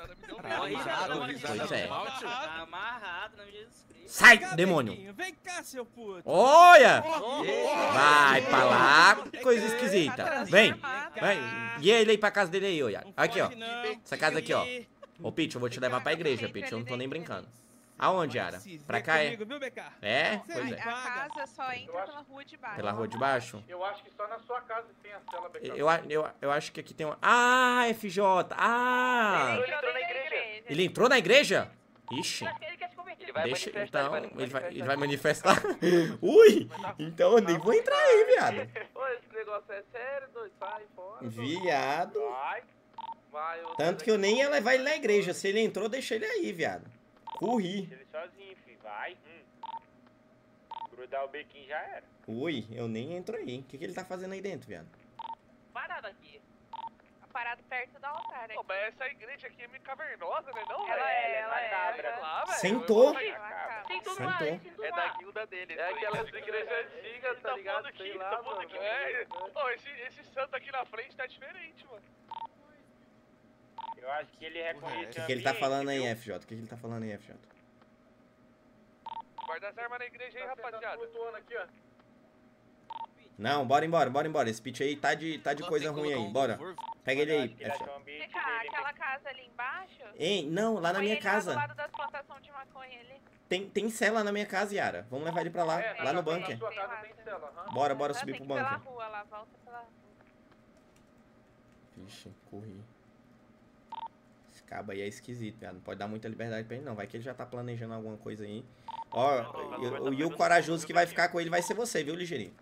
Pois é. Tá amarrado, no nome de Jesus Cristo. Sai, demônio! Vem cá, seu puto! Olha! Vai pra lá, coisa esquisita. Vem, vem. Guia ele aí pra casa dele aí, olha. Aqui, ó. Essa casa aqui, ó. Ô, Pete, eu vou te levar pra igreja, Pete. Eu não tô nem brincando. Aonde, Yara? Pra cá é? É? Pois é. A casa só entra pela rua de baixo. Pela rua de baixo? Eu acho que só na sua casa tem a cela, Beca. Eu, eu, eu acho que aqui tem uma... Ah, F J! Ah! Ele entrou na igreja. Ele entrou na igreja? Ixi. Ele vai Deixa, manifestar, então, ele vai ele vai, manifestar. ele vai manifestar. Ui! Então eu nem vou entrar aí, viado. Ô, esse negócio é sério, doido. Sai fora. Viado. Vai. Vai, eu Tanto que eu nem ia levar ele na igreja. Se ele entrou, deixa ele aí, viado. Corri. Ele sozinho, filho. Vai. Hum. Grudar o bequinho já era. Ui, eu nem entro aí. O que, que ele tá fazendo aí dentro, viado? Parado aqui. Parado perto da altar. Pô, mas essa igreja aqui é meio cavernosa, né não, Ela velho? é, ela é. Sei lá, velho. Sentou. Tem tudo Sentou. lá, tem tudo É lá. da guilda dele. É aquelas igrejas antigas, tá ligado? Sei lá, Tá pondo mano. aqui. É, ó, esse, esse santo aqui na frente tá diferente, mano. Eu acho que ele reconhece. O que, que ele tá falando aí, F J? O que, que ele tá falando aí, F J? Guarda as armas na igreja aí, rapaziada. Flutuando aqui, ó. Não, bora embora, bora embora. Esse pitch aí tá de, tá de coisa ruim aí. Bora. Pega ele aí, F J. Vem cá, aquela casa ali embaixo? Ei, não, lá na Põe minha ele lá casa. do lado das plantações de maconha ali. Tem, tem cela na minha casa, Yara. Vamos levar ele pra lá, É, lá no na bunker. sua casa tem cela, aham. Bora, bora Não, subir tem pro que ir pela bunker. rua lá, volta pela rua. Vixe, corri. Esse cabo aí é esquisito, viado. Não pode dar muita liberdade pra ele, não. Vai que ele já tá planejando alguma coisa aí. Ó, e, o- e o corajoso que vai ficar com ele vai ser você, viu, Ligeirinho?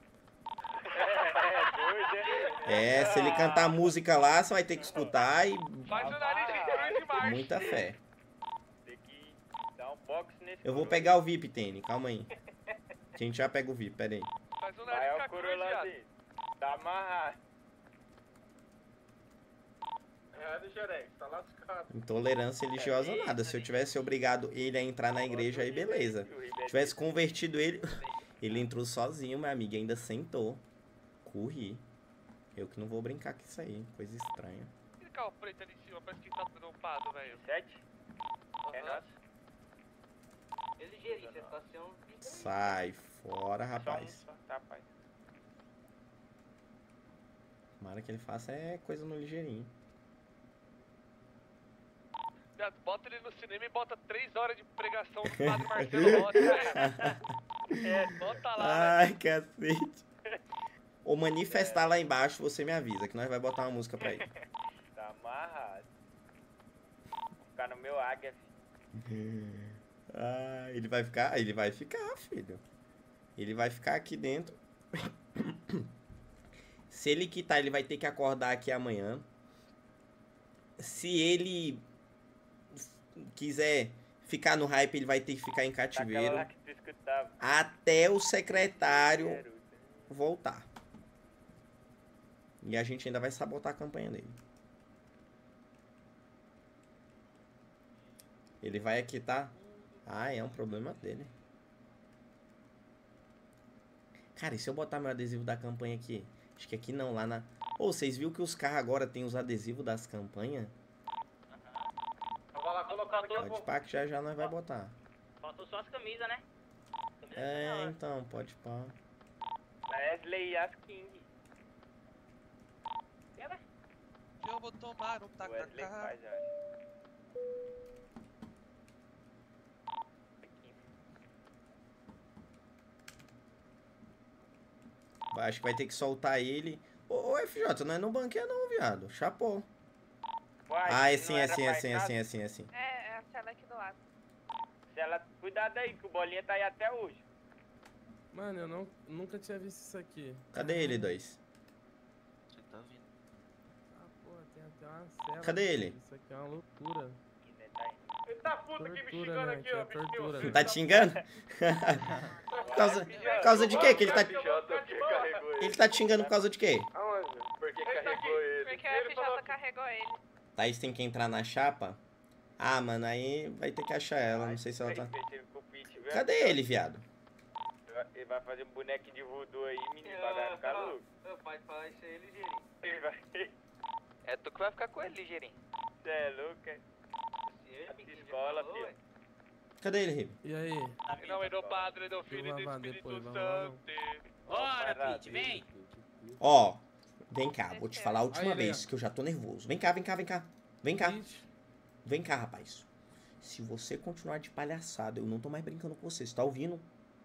É, se ele cantar música lá, você vai ter que escutar e... Faz o nariz de cruz de marcha. Muita fé. Tem que dar um box nesse. Eu vou pegar o V I P, Tene. Calma aí. A gente já pega o V I P, pera aí. Faz o Vai nariz ao com a cruz viado. Tá amarrado. É, Ligerex, tá lascado. Intolerância religiosa ou nada. Se eu tivesse obrigado ele a entrar na igreja, aí beleza. Se tivesse convertido ele... Ele entrou sozinho, meu amigo, e ainda sentou. Corri. Eu que não vou brincar com isso aí. Coisa estranha. Aquele carro preto ali em cima, parece que tá dopado, velho. Sete? É nosso. Eu ligeirinho, você tá sendo... Sai fora, rapaz. Tá, pai. Tomara que ele faça é coisa no ligeirinho. Viado, bota ele no cinema e bota três horas de pregação do Padre Marcelo Rossi, velho. É, bota lá, ai, cacete. Ou manifestar lá embaixo, você me avisa, que nós vai botar uma música pra ele. Tá amarrado. Vou ficar no meu águia, filho. Ah, ele vai ficar? Ele vai ficar, filho. Ele vai ficar aqui dentro. Se ele quitar, ele vai ter que acordar aqui amanhã. Se ele quiser ficar no hype, ele vai ter que ficar em cativeiro. Lá que tu escutava. Até o secretário voltar. E a gente ainda vai sabotar a campanha dele. Ele vai aqui, tá? Ah, é um problema dele. Cara, e se eu botar meu adesivo da campanha aqui? Acho que aqui não, lá na... Ô, vocês viram que os carros agora tem os adesivos das campanhas? Eu vou lá colocar no Pode pá que já já nós vai botar. Faltou só as camisas, né? Camisa É, então, pode pá. Wesley e as King. Eu vou tomar um O Wesley tacacá. faz, eu acho. Acho que vai ter que soltar ele. Ô, ô F J, não é no banquinho não, viado. Chapou. Uai, Ah, é não sim, é era sim, é sim, é marcado? sim, é sim, é sim. É, é a cela aqui do lado. Se ela... Cuidado aí, que o Bolinha tá aí até hoje. Mano, eu não, nunca tinha visto isso aqui. Cadê ele, dois? Você tá vindo. Ah, porra, tem até uma cela. Cadê ele? Isso aqui é uma loucura. Ele tá puto aqui me Tortura, xingando né? aqui, Que é ó. bicho, tortura. filho. Tá te xingando? Por causa, por causa de quê? Que ele tá... Ele tá te xingando por causa de quê? Aonde? Porque Ele tá carregou aqui. ele. Porque o F J carregou ele. Thaís tem que entrar na chapa? Ah, mano, aí vai ter que achar ela. Não sei se ela tá... Cadê ele, viado? Ele vai fazer um boneco de voodoo aí, menino, vai ficar louco. Pai, fala isso aí, ligeirinho. Ele vai... É tu que vai ficar com ele, ligeirinho. Você é louco, é? Escola, filho. Cadê ele, Ribe? E aí? Em nome do Padre, do Filho e do lavar Espírito depois, vai lavar não. Santo. Bora, Pete, vem. Ó, vem cá, vou te falar a última Aí, vez, Leandro. que eu já tô nervoso. Vem cá, vem cá, vem cá. Vem cá. Ixi. Vem cá, rapaz. Se você continuar de palhaçada, eu não tô mais brincando com você. Você tá ouvindo?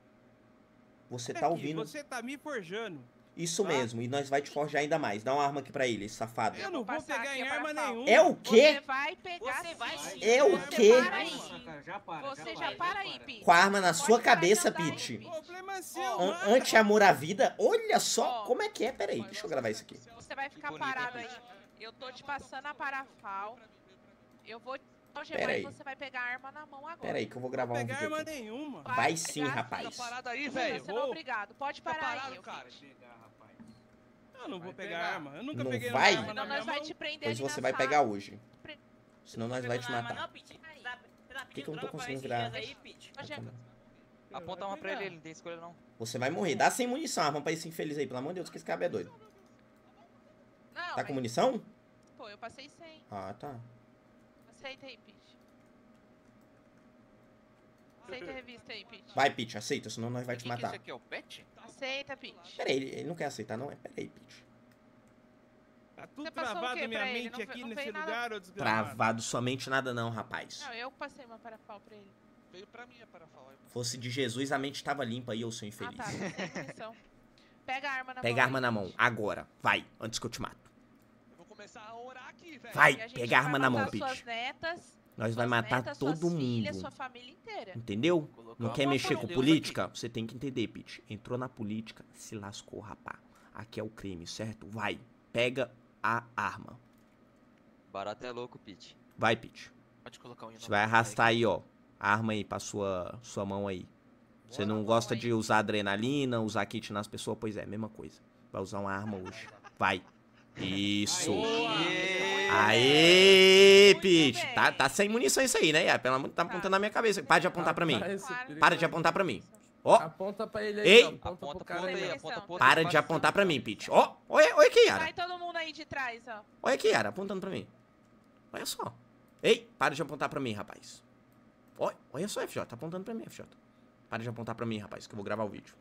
Você tá Aqui, ouvindo? Você tá me forjando. Isso tá? mesmo, e nós vai te forjar ainda mais. Dá uma arma aqui pra ele, esse safado. Eu não vou passar pegar aqui em a arma parafal. nenhuma. É o quê? Você vai pegar Você vai sim. sim. É o Você quê? para aí. Já para, Você já já para, para já aí, para. Pete. Com a arma na Pode sua parar de cabeça, andar aí, Pete. Pete. Problema seu, Ó, mano. An Ante-amor à vida? Olha só Ó. como é que é. Pera aí, deixa eu gravar isso aqui. Você vai ficar Que bonito, parado hein, aí. Eu tô te passando a parafal. Eu vou te algemar Pera e aí. você vai pegar a arma na mão agora. Pera aí que eu vou Não gravar vou um pegar vídeo arma aqui. nenhuma. Vai sim, pegar rapaz. Fica parado aí, Não, velho. você não é obrigado. Pode Fica parar parado, aí, cara. Pete. Eu não vou Vai pegar pegar. arma. Eu nunca Não peguei vai? uma arma na Senão minha nós vai mão. te prender Pois ali você na vai sala. pegar hoje. Senão nós vai te Não, matar. não, Pete. Tá, tá que eu não tô pedindo droga pra conseguindo esses virar? dias aí, Pete. Algema. Aponta uma pra ele, ele não tem escolha não. Você vai morrer. Dá sem munição, arma pra esse infeliz aí. Pelo amor de Deus, que esse cabelo é doido. Não, Tá mas- com munição? Pô, eu passei sem. Ah, tá. Aceita aí, Pete. Aceita a revista aí, Pete. Vai, Pete, aceita, senão nós vai te Quem que é matar. esse aqui, é o Pet? Aceita, Pete. Pera aí, ele, ele não quer aceitar, não? É, pera aí, Pete. Tá tudo Você passou o travado quê minha pra ele? mente Não aqui fe- não nesse fez nada? lugar, ô desgramado. Travado somente nada não, rapaz. Não, eu passei uma parafal pra ele. Veio pra mim a parafal. aí. Fosse de Jesus, a mente tava limpa aí, eu sou infeliz. Ah, tá. Sem munição. Pega a arma na Pega mão. a arma aí, na mão, Pete. agora. Vai, antes que eu te mato. Eu vou começar a orar aqui, velho. Vai, E a gente pega a arma vai na mão, matar suas Pete. netas, Nós vai suas matar netas, todo suas filhas, mundo. sua família inteira. Entendeu? Colocar Não uma quer palavra mexer de com Deus política? Você tem que entender, Pete. Entrou na política, se lascou, rapá. Aqui é o crime, certo? Vai, pega a arma. Barato é louco, Pete. Vai, Pete. Pode colocar um Você vai arrastar aí, ó. A arma aí pra sua, sua mão aí. Você não gosta de usar adrenalina, usar kit nas pessoas? Pois é, mesma coisa. Vai usar uma arma hoje. Vai. Isso. Aê, Pete. Tá, tá sem munição isso aí, né? Pelo amor, tá apontando na minha cabeça. Para de apontar pra mim. Para de apontar pra mim. Ó. Aponta pra ele aí. Ei. Aponta pro cara aí. Aponta pro Para de apontar pra mim, Pete. Ó. Olha, olha aqui, Yara. Vai todo mundo aí de trás, ó. Olha aqui, Yara, apontando pra mim. Olha só. Ei, para de apontar pra mim, rapaz. Olha, olha só, F J. Tá apontando pra mim, F J. Para de apontar pra mim, rapaz, que eu vou gravar o vídeo.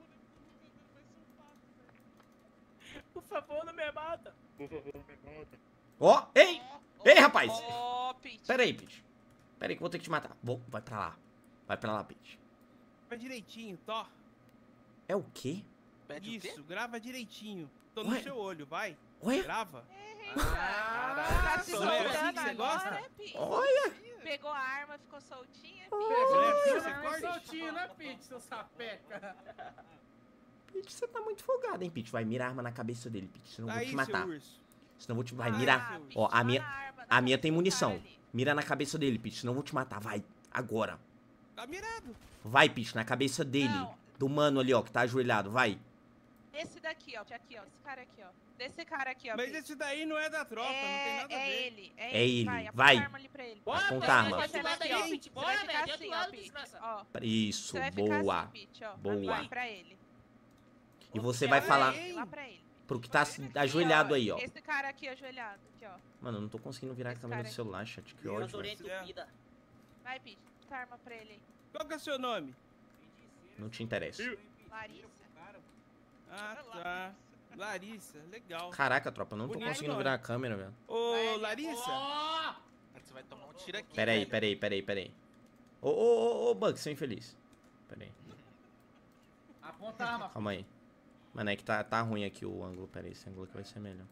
Por favor, não me mata. Por favor, não me mata. Ó, ei! Ei, rapaz! Ó, Pete. Pera aí, Pete. Pera aí que eu vou ter que te matar. Vou, vai pra lá. Vai pra lá, Pete. Grava direitinho, Thor. É o quê? Isso, grava direitinho. Tô Ué? no seu olho, vai. Ué? Grava. Tá se Não é assim soltando que você gosta? agora, Pete? Olha! Pegou a arma, ficou soltinha, Você Você corta? soltinho, né, Pete, seu sapeca? Pete, você tá muito folgado, hein, Pete? Vai, mira a arma na cabeça dele, Pete. Senão eu vou Aí, te matar. seu urso. Senão eu vou te... Vai, Ah, mira... seu Ó, a minha... arma A minha tem munição. Mira na cabeça dele, Pete. Senão eu vou te matar. Vai, agora. Tá mirado. Vai, Pete, na cabeça dele. Do mano ali, ó, que tá ajoelhado. Vai. Esse daqui, ó. Aqui, ó. Esse cara aqui, ó. Desse cara aqui, ó. Mas Pete. esse daí não é da tropa, é, não tem nada a ver. É ele, é, É ele. ele, Vai, aponta vai. a arma ali pra ele. Aponta a arma. Você vai ficar assim, ó. Você vai ficar assim, ó, Pete. Ó. Isso, Você vai ficar boa. assim, Pete, ó. Boa. Vai pra ele. E você vai falar Lá pra ele. pro que tá ajoelhado aí, ó. Esse cara aqui ajoelhado, aqui, ó. Mano, eu não tô conseguindo virar a câmera do celular, chat. Que ódio. Vai, Pete. Dá a arma pra ele aí. Qual que é o seu nome? Não te interessa. Larissa. Ah, tá. Larissa, legal. Caraca, tropa, eu não tô Bonito conseguindo nome. virar a câmera, velho. Ô, Larissa. Você vai tomar um tiro aqui. Pera aí, velho. pera aí, pera aí, pera aí. Ô, ô, ô, ô, Bug, seu infeliz. Pera aí. Aponta a arma. Calma aí. Mano, é que tá, tá ruim aqui o ângulo. Pera aí, esse ângulo aqui vai ser melhor.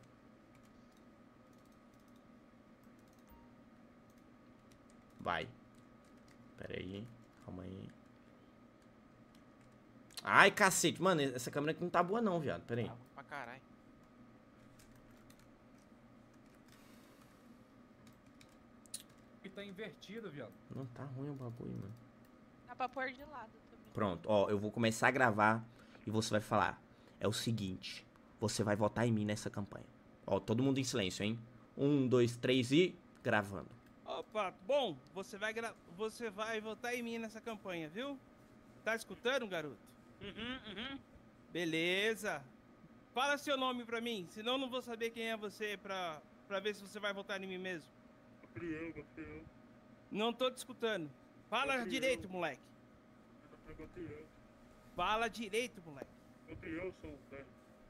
Vai. Pera aí. Calma aí. Ai, cacete. Mano, essa câmera aqui não tá boa não, viado. Pera aí. Pra caralho. E tá invertido, viado. Não, tá ruim o bagulho, mano. Dá pra pôr de lado também. Pronto, ó, eu vou começar a gravar e você vai falar. É o seguinte, você vai votar em mim nessa campanha. Ó, todo mundo em silêncio, hein? Um, dois, três e... gravando. Opa, bom, você vai, gra... você vai votar em mim nessa campanha, viu? Tá escutando, garoto? Uhum, uhum. Beleza. Fala seu nome pra mim, senão eu não vou saber quem é você pra, pra ver se você vai votar em mim mesmo. Gabriel, Gabriel. Não tô te escutando. Fala Gabriel. direito, moleque. Gabriel. Fala direito, moleque. Gabriel, sou o velho.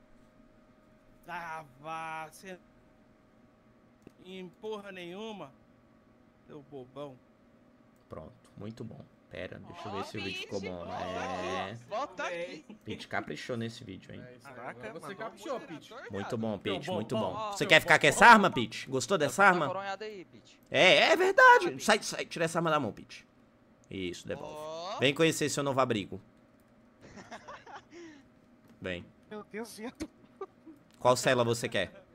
Ah, vá, você... Em porra nenhuma. Seu bobão. Pronto, muito bom. Pera, deixa eu ver se o vídeo ficou bom. É... Volta aqui. Pete caprichou nesse vídeo, hein? Caraca, Você mano, caprichou, moderador, Pete. viado. Muito bom, Pete, bom, muito bom. bom. Ó, Você seu quer ficar bom, com essa bom. arma, Pete? Gostou dessa arma? Coronhada aí, Pete. É, é verdade. Sai, sai, tira essa arma da mão, Pete. Isso, devolve. Ó. Vem conhecer seu novo abrigo. Vem. Meu Deus, viado. Qual cela você quer?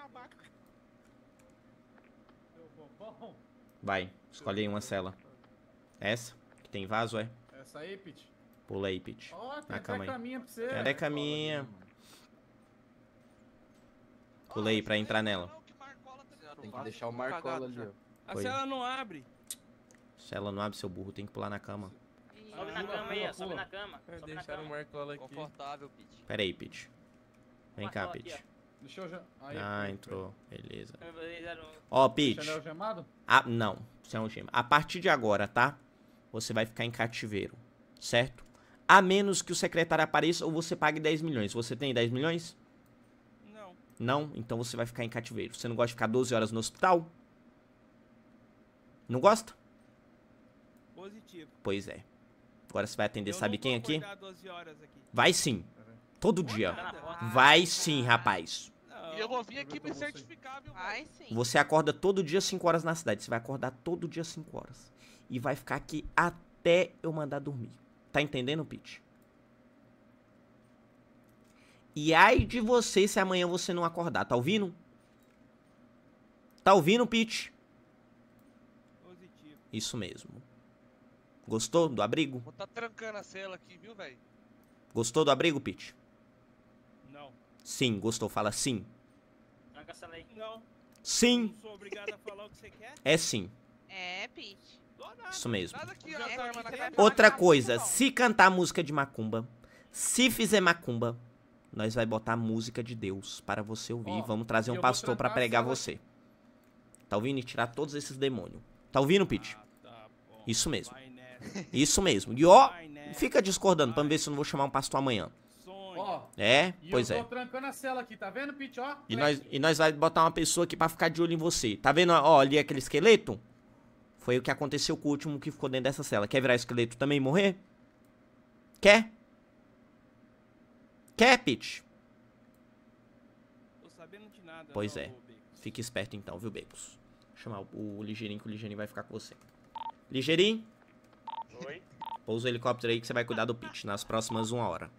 Bom, Vai, escolhe aí uma cela. Essa? Que tem vaso, é? essa aí, Pete. Pula aí, Pete. Ó, tem Na até cama aí. caminha pra você. Cadê a caminha? Pula aí pra entrar nela. Tem que deixar o Marcola ali, ó. A Foi. cela não abre. Se ela não abre, seu burro tem que pular na cama. Sobe na cama aí, ó. Sobe na cama. É, Sobe na deixaram o cama. Marcola aqui. Confortável, Pete. Pera aí, Pete. Vem Uma cá, sala aqui, Pete. Deixa eu já... Aí, Ah, foi, entrou. Beleza. ó. Ó, Pete. Chanel gemado? Ah, não. Isso é um gema. A partir de agora, tá? Você vai ficar em cativeiro. Certo? A menos que o secretário apareça ou você pague dez milhões. Você tem dez milhões? Não. Não? Então você vai ficar em cativeiro. Você não gosta de ficar doze horas no hospital? Não gosta? Positivo. Pois é. Agora você vai atender, Eu sabe não quem vou aqui? acordar doze horas aqui. Vai sim. Todo dia. Nada. Vai sim, rapaz. Não. E eu vou vir aqui me certificar, viu? Vai sim. Você acorda todo dia cinco horas na cidade. Você vai acordar todo dia cinco horas. E vai ficar aqui até eu mandar dormir. Tá entendendo, Pete? E ai de você se amanhã você não acordar. Tá ouvindo? Tá ouvindo, Pete? Positivo. Isso mesmo. Gostou do abrigo? Vou tá trancando a cela aqui, viu, velho? Gostou do abrigo, Pete? Não. Sim, gostou. Fala sim. Tranca essa lei. Não. Sim. Não sou obrigado a falar o que você quer? É sim. É, Pete. Isso mesmo. Nada que É, as armas na Pete, cabeça. Outra coisa, se cantar música de macumba, se fizer macumba, nós vai botar música de Deus para você ouvir. Ó, Vamos trazer e um eu vou pastor para trancar a pregar cela você. Tá ouvindo? E tirar todos esses demônios. Tá ouvindo, Pete? Isso mesmo. Isso mesmo. E ó, fica discordando pra ver se eu não vou chamar um pastor amanhã. Ó, É? e Pois eu é. tô trancando a cela aqui, tá vendo, Pete? Ó, E nós, e nós vai botar uma pessoa aqui pra ficar de olho em você. Tá vendo, ó, ali aquele esqueleto? Foi o que aconteceu com o último que ficou dentro dessa cela. Quer virar esqueleto também e morrer? Quer? Quer, Pete? Tô sabendo de nada. Pois não, é. ô, Becos. Fique esperto então, viu, Becos? Chamar o, o Ligeirinho, que o Ligeirinho vai ficar com você. Ligeirinho? Oi? Pousa o helicóptero aí que você vai cuidar do Pete nas próximas uma hora.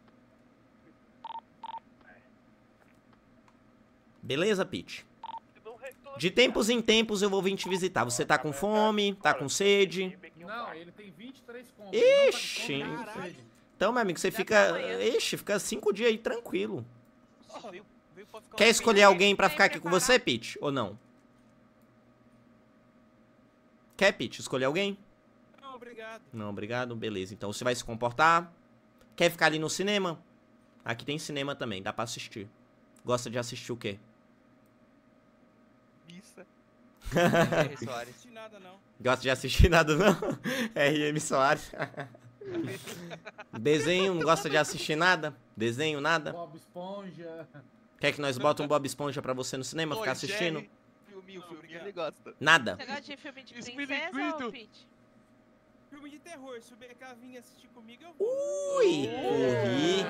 Beleza, Pete? De tempos em tempos eu vou vir te visitar. Você tá com fome? Tá com sede? não, ele tem vinte e três contos. Ixi. Ele não tá com fome, nem com sede. Então, meu amigo, você fica... Ixi, fica cinco dias aí tranquilo. Quer escolher alguém pra ficar aqui com você, Pete? Ou não? Quer, Pete, escolher alguém? Não, obrigado. Não, obrigado. Beleza, então você vai se comportar. Quer ficar ali no cinema? Aqui tem cinema também, dá pra assistir. Gosta de assistir o quê? Missa. Não assisti nada, não. Gosta de assistir nada, não? R M Soares. Desenho, não gosta de assistir nada? Desenho, nada? Bob Esponja. Quer que nós botamos um Bob Esponja pra você no cinema, ficar assistindo? Filminho, filminho, ele gosta. Nada. Você gosta de filme de Espírito princesa Cristo. ou Pete? Filme de terror, se o B K vir assistir comigo, eu vou. Ui, corri.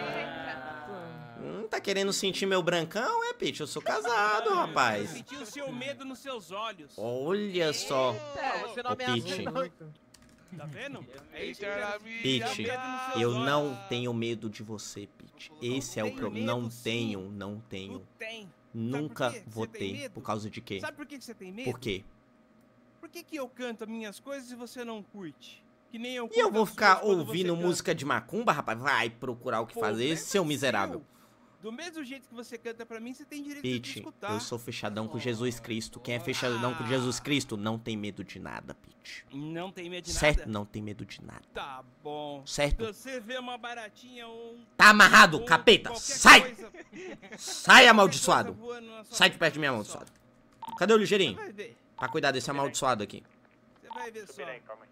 Eita. Hum, tá querendo sentir meu brancão, é, Pete? Eu sou casado, rapaz. Senti o seu medo nos seus olhos. Olha só. Eita. Você não Ô, ameaçou, Pete. não. Tá vendo? É isso que Eita, eu quero. amiga. Pete, medo nos seus eu olhos. não tenho medo de você, Pete. Esse é o Tem problema. medo, Não sim. tenho, não Tu tenho. tem. Nunca por quê? vou Você tem ter. medo? Por causa de quê? Sabe por que que você tem medo? Por quê? Por que que eu canto as minhas coisas e você não curte? Que nem eu E eu curto vou as ficar suas quando ouvindo você canta. música de macumba, rapaz? Vai procurar o que fazer, Problema seu miserável. seu. Do mesmo jeito que você canta pra mim, você tem direito Pete, de escutar. eu sou fechadão com Jesus Cristo. Quem é fechadão com Jesus Cristo não tem medo de nada, Pete. Não tem medo de Certo? nada? Não tem medo de nada. Tá bom. Certo? Você vê uma baratinha ou um... Tá amarrado, ou capeta! qualquer Sai! coisa- Sai, qualquer amaldiçoado! coisa voando na sua Sai de perto de mim, frente, amaldiçoado. Cadê o Você ligeirinho? vai ver. Pra cuidar desse amaldiçoado aqui. Você vai ver só. Peraí, calma aí.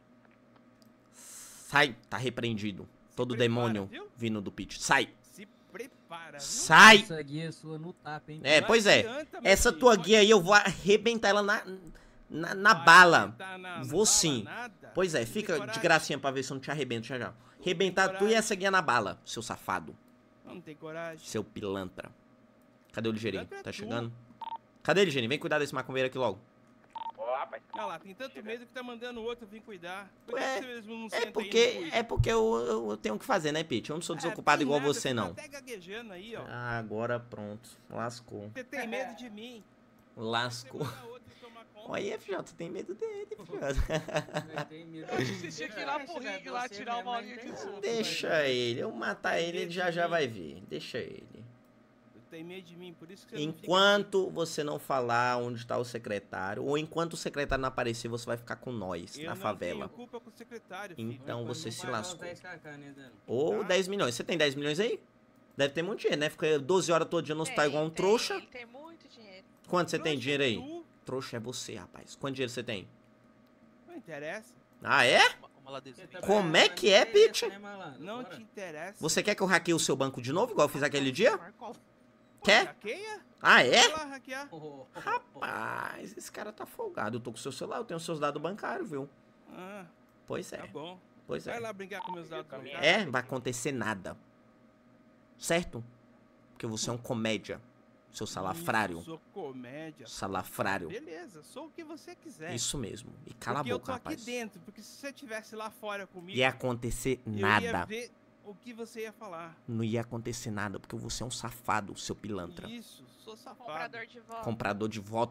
Sai, tá repreendido. Todo prepara, demônio viu? vindo do Pete. Sai! Se prepara, viu? Sai! Essa guia sua no tapa, hein? É, Não pois é. adianta, meu Essa filho, tua pode- guia aí eu vou arrebentar ela na, na, na Vai bala. arrebentar na- na Vou bala sim. nada. Pois é, Tem fica de coragem? gracinha pra ver se eu não te arrebento já já. Arrebentar tu e coragem? essa guia na bala, seu safado. Não tem coragem. Seu pilantra. Cadê o ligeirinho? Pilantra é Tá tu. chegando? Cadê, ligeirinho? Vem cuidar desse macumbeiro aqui logo. Ó, rapaz. Olha lá, tem tanto medo que tá mandando o outro vir cuidar. Por que Ué, que você mesmo não É senta aí e porque, não cuida? é porque eu, eu, eu tenho o que fazer, né, Pete? Eu não sou desocupado tem igual nada, você, tá não. até gaguejando aí, ó. Ah, agora pronto. Lascou. Você tem medo de mim. Lascou. Você manda outro tomar conta. Olha aí, F J, tu tem medo dele, F J. Tem medo. Você tinha que ir lá pro ringue lá tirar uma aulinha de soco. Deixa ele, eu matar ele, ele já já vai ver. Deixa ele. Tem medo de mim, por isso que você não fica Enquanto você não falar onde tá o secretário, ou enquanto o secretário não aparecer, você vai ficar com nós Eu na não favela. tenho culpa com o secretário, filho. Então você se Vai pagar os lascou. dez K K, né, Dano? Ou dez milhões. Você tem dez milhões aí? Deve ter muito dinheiro, né? Fica doze horas todo dia no hospital igual um Tem, trouxa. Ele tem muito dinheiro. Quanto você tem Trouxa dinheiro é aí? tu, Trouxa é você, rapaz. Quanto dinheiro você tem? Não interessa. Ah, é? Uma ladezinha. Você tá Como é pagando que é, interessa, Pete? né, malandro? Não Bora. te interessa. Você quer que eu hackeie o seu banco de novo, igual eu fiz aquele dia? Quer? Hackeia? Ah, é? Vai lá hackear. Oh, oh, oh, Rapaz, esse cara tá folgado. Eu tô com o seu celular, eu tenho seus dados bancários, viu? Ah, Pois é. tá bom. Pois Vai é. lá brincar com meus dados. bancários. É, vai acontecer nada. Certo? Porque você é um comédia. Seu salafrário. Isso, sou comédia. Salafrário. Beleza, sou o que você quiser. Isso mesmo. E cala porque a boca, eu tô aqui rapaz. dentro, porque se você estivesse lá fora comigo, Ia acontecer eu ia nada. ver o que você ia falar. Não ia acontecer nada, porque você é um safado, seu pilantra. Isso, sou safado. Comprador de voto. Comprador de voto.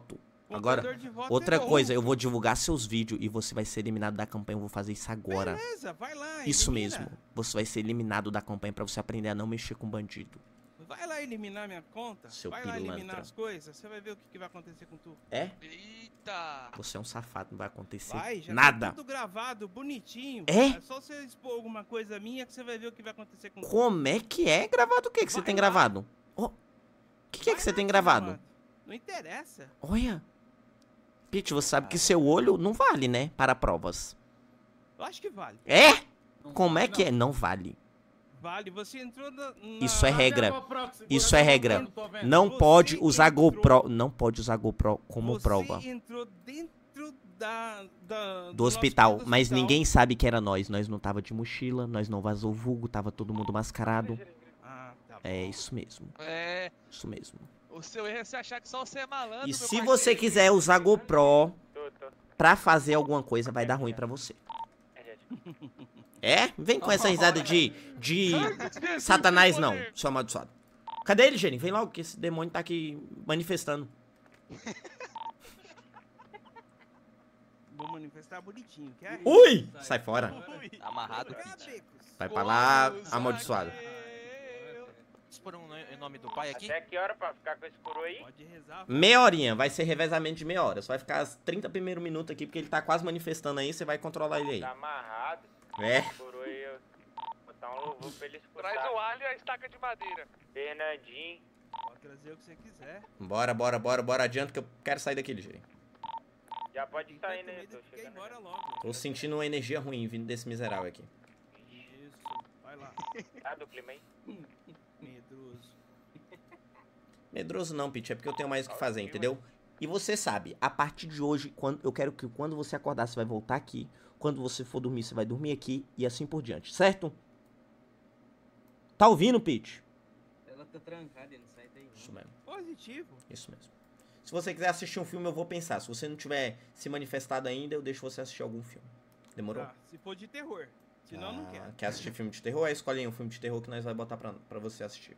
Agora, de voto outra é coisa, eu vou divulgar seus vídeos e você vai ser eliminado da campanha. Eu vou fazer isso agora. Beleza, vai lá, Isso elimina. mesmo. Você vai ser eliminado da campanha pra você aprender a não mexer com bandido. Vai lá eliminar minha conta. Seu vai lá pilantra. eliminar as coisas. Você vai ver o que, que vai acontecer com tu. É? Eita! Você é um safado, não vai acontecer Vai, já nada. tá tudo gravado, bonitinho. É? É só você expor alguma coisa minha que você vai ver o que vai acontecer com tu. Como é que é? Gravado o que que você tem gravado? O que, que é que você tem gravado? Não interessa. Olha. Pete, você sabe que seu olho não vale, né? Para provas. Eu acho que vale. É? Como é que é? Não vale. Vale, você entrou na... Isso é regra. Isso é regra. Não pode usar GoPro. Não pode usar GoPro como prova. Você entrou dentro da... da Do hospital. Mas ninguém sabe que era nós. Nós não tava de mochila. Nós não vazou vulgo. Tava todo mundo mascarado. Ah, tá bom. É isso mesmo. É. Isso mesmo. O seu erro é você achar que só você é malandro, E meu se parceiro. você quiser usar GoPro pra fazer alguma coisa, vai dar ruim pra você. É? Vem com essa risada de, de satanás não, seu amaldiçoado. Cadê ele, Jenny? Vem logo que esse demônio tá aqui manifestando. Vou manifestar bonitinho, quer? Ui! Sai fora. Tá amarrado, Pete. Vai pra lá, amaldiçoado. Por um em nome do pai aqui? Até que hora pra ficar com esse coro aí? Pode rezar. Meia horinha, vai ser revezamento de meia hora. Você vai ficar as trinta primeiros minutos aqui, porque ele tá quase manifestando aí, você vai controlar ele aí. Tá amarrado. É. Coro aí, eu... botar um louvor pra ele escutar. Traz o alho e a estaca de madeira. Fernandinho. Pode trazer o que você quiser. Bora, bora, bora, bora. Adianta que eu quero sair daqui, ligeiro. Já pode sair, né? Tô Fica chegando. embora logo. Tô sentindo uma energia ruim vindo desse miserável aqui. Isso, vai lá. Tá do clima aí? Medroso. Medroso não, Pete, é porque eu tenho mais o que fazer, entendeu? E você sabe, a partir de hoje, quando, eu quero que quando você acordar, você vai voltar aqui. Quando você for dormir, você vai dormir aqui e assim por diante, certo? Tá ouvindo, Pete? Ela tá trancada, não sai daí. Isso mesmo. Positivo. Isso mesmo. Se você quiser assistir um filme, eu vou pensar. Se você não tiver se manifestado ainda, eu deixo você assistir algum filme. Demorou? Tá, se for de terror. Senão, não quero. Quer assistir filme de terror? Escolhe aí um filme de terror que nós vamos botar pra, pra você assistir.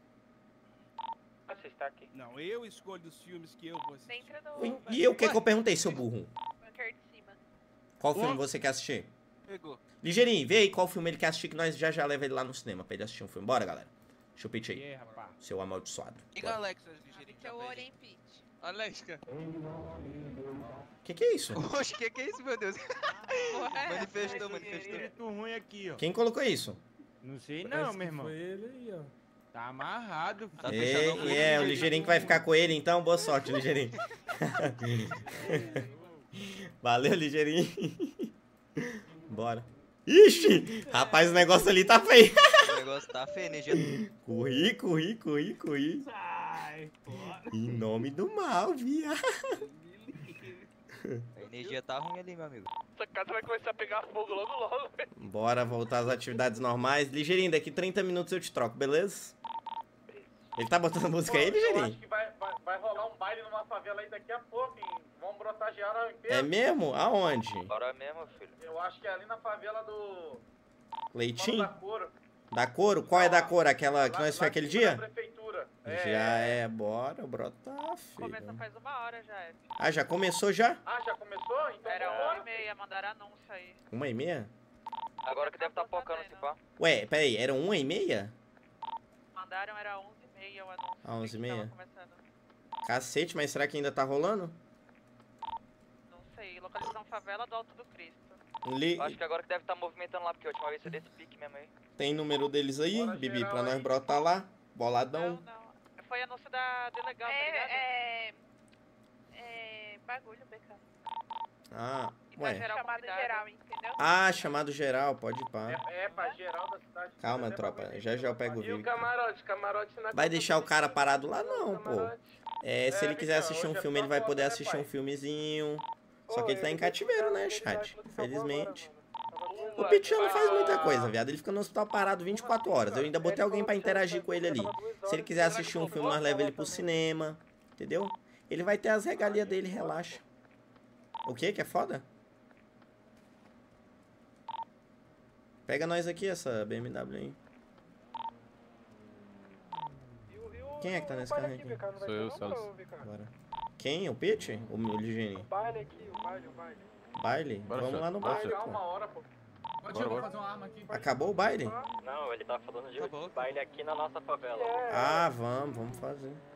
Você está aqui. Não, eu escolho os filmes que eu vou assistir. Dentro do... E eu, o que que eu perguntei, seu burro? bunker de cima. Qual filme você quer assistir? Pegou. Ligeirinho, vê aí qual filme ele quer assistir que nós já já leva ele lá no cinema pra ele assistir um filme. Bora, galera. Deixa eu pitch aí. Yeah, rapaz. Seu amaldiçoado. Liga a Alexa, ligeirinho. Que é o Oren Pete. Alexa. Que que é isso? Oxe, que que é isso, meu Deus? Manifestou, manifestou. Espírito ruim aqui, ó. Quem colocou isso? Não sei não, Parece meu que irmão. Foi ele aí, ó. Tá amarrado. Tá E, fechando e é, o Ligeirinho que vai ficar com ele, então. Boa sorte, Ligeirinho. Valeu, Ligeirinho. Bora. Ixi! Rapaz, o negócio ali tá feio. O negócio tá feio, energia. Corri, corri, corri, corri. Sai, fora. Em nome do mal, viado. A energia tá ruim ali, meu amigo. Essa casa vai começar a pegar fogo logo logo, velho. Bora voltar às atividades normais. Ligeirinho, daqui trinta minutos eu te troco, beleza? Ele tá botando música aí, Eu Ligeirinho? acho que vai, vai, vai rolar um baile numa favela aí daqui a pouco, hein? Vamos brotar geral em É peso. mesmo? Aonde? Bora mesmo, filho. Eu acho que é ali na favela do... Leitinho? Mano da Coro. Da Coro? Qual é da Coro? Aquela que Lá- nós lá foi aquele em cima da dia? prefeitura. Já é, bora, brotar, Começou filho. faz uma hora já, é. Ah, já começou já? Ah, já começou? Então Era bora. uma e meia, mandaram anúncio aí. Uma e meia? Agora que deve estar focando esse pá. Ué, peraí, era uma e meia? Mandaram, era onze e meia o anúncio. Ah, onze e que tava meia? começando. Cacete, mas será que ainda tá rolando? Não sei, localização favela do Alto do Cristo. Li... Acho que agora que deve estar movimentando lá, porque a última vez foi desse pique mesmo aí. Tem número deles aí, Bora Bibi, geral pra nós aí. brotar lá? Boladão. Não, não. Foi anúncio da delegada, tá ligado? É, é, é bagulho, B K. Ah, E pra ué. geral Chamado convidado. geral, entendeu? Ah, chamado geral, pode ir pá. É, é pra geral da cidade. Calma, Até tropa, bagulho. já já eu pego o E o vídeo. camarote? Camarote na Vai deixar o cara parado lá? Não, pô. Camarote. É, se É, ele quiser Miguel, assistir um hoje é filme, ele só vai foto, poder né, assistir pai? um filmezinho. Só Ô, que ele tá em eu- cativeiro, né, chat? Infelizmente. O Pitinho não faz muita coisa, viado. Ele fica no hospital parado vinte e quatro horas. Eu ainda botei alguém pra interagir com ele ali. Se ele quiser assistir um filme, nós leva ele pro cinema. Entendeu? Ele vai ter as regalias dele, relaxa. O que que é foda? Pega nós aqui, essa B M W aí. Quem é que tá nesse carro aqui? Sou eu, Celso. Bora. Quem? O Pete? O Ligene? O baile aqui, o baile, o baile. Baile? Bora, Vamos chefe. lá no Bora, baile, chefe. pô. Uma hora, pô. Pode ir, eu vou fazer uma arma aqui. Acabou o baile? Não, ele tá falando de baile aqui na nossa favela. Ah, vamos, vamos fazer.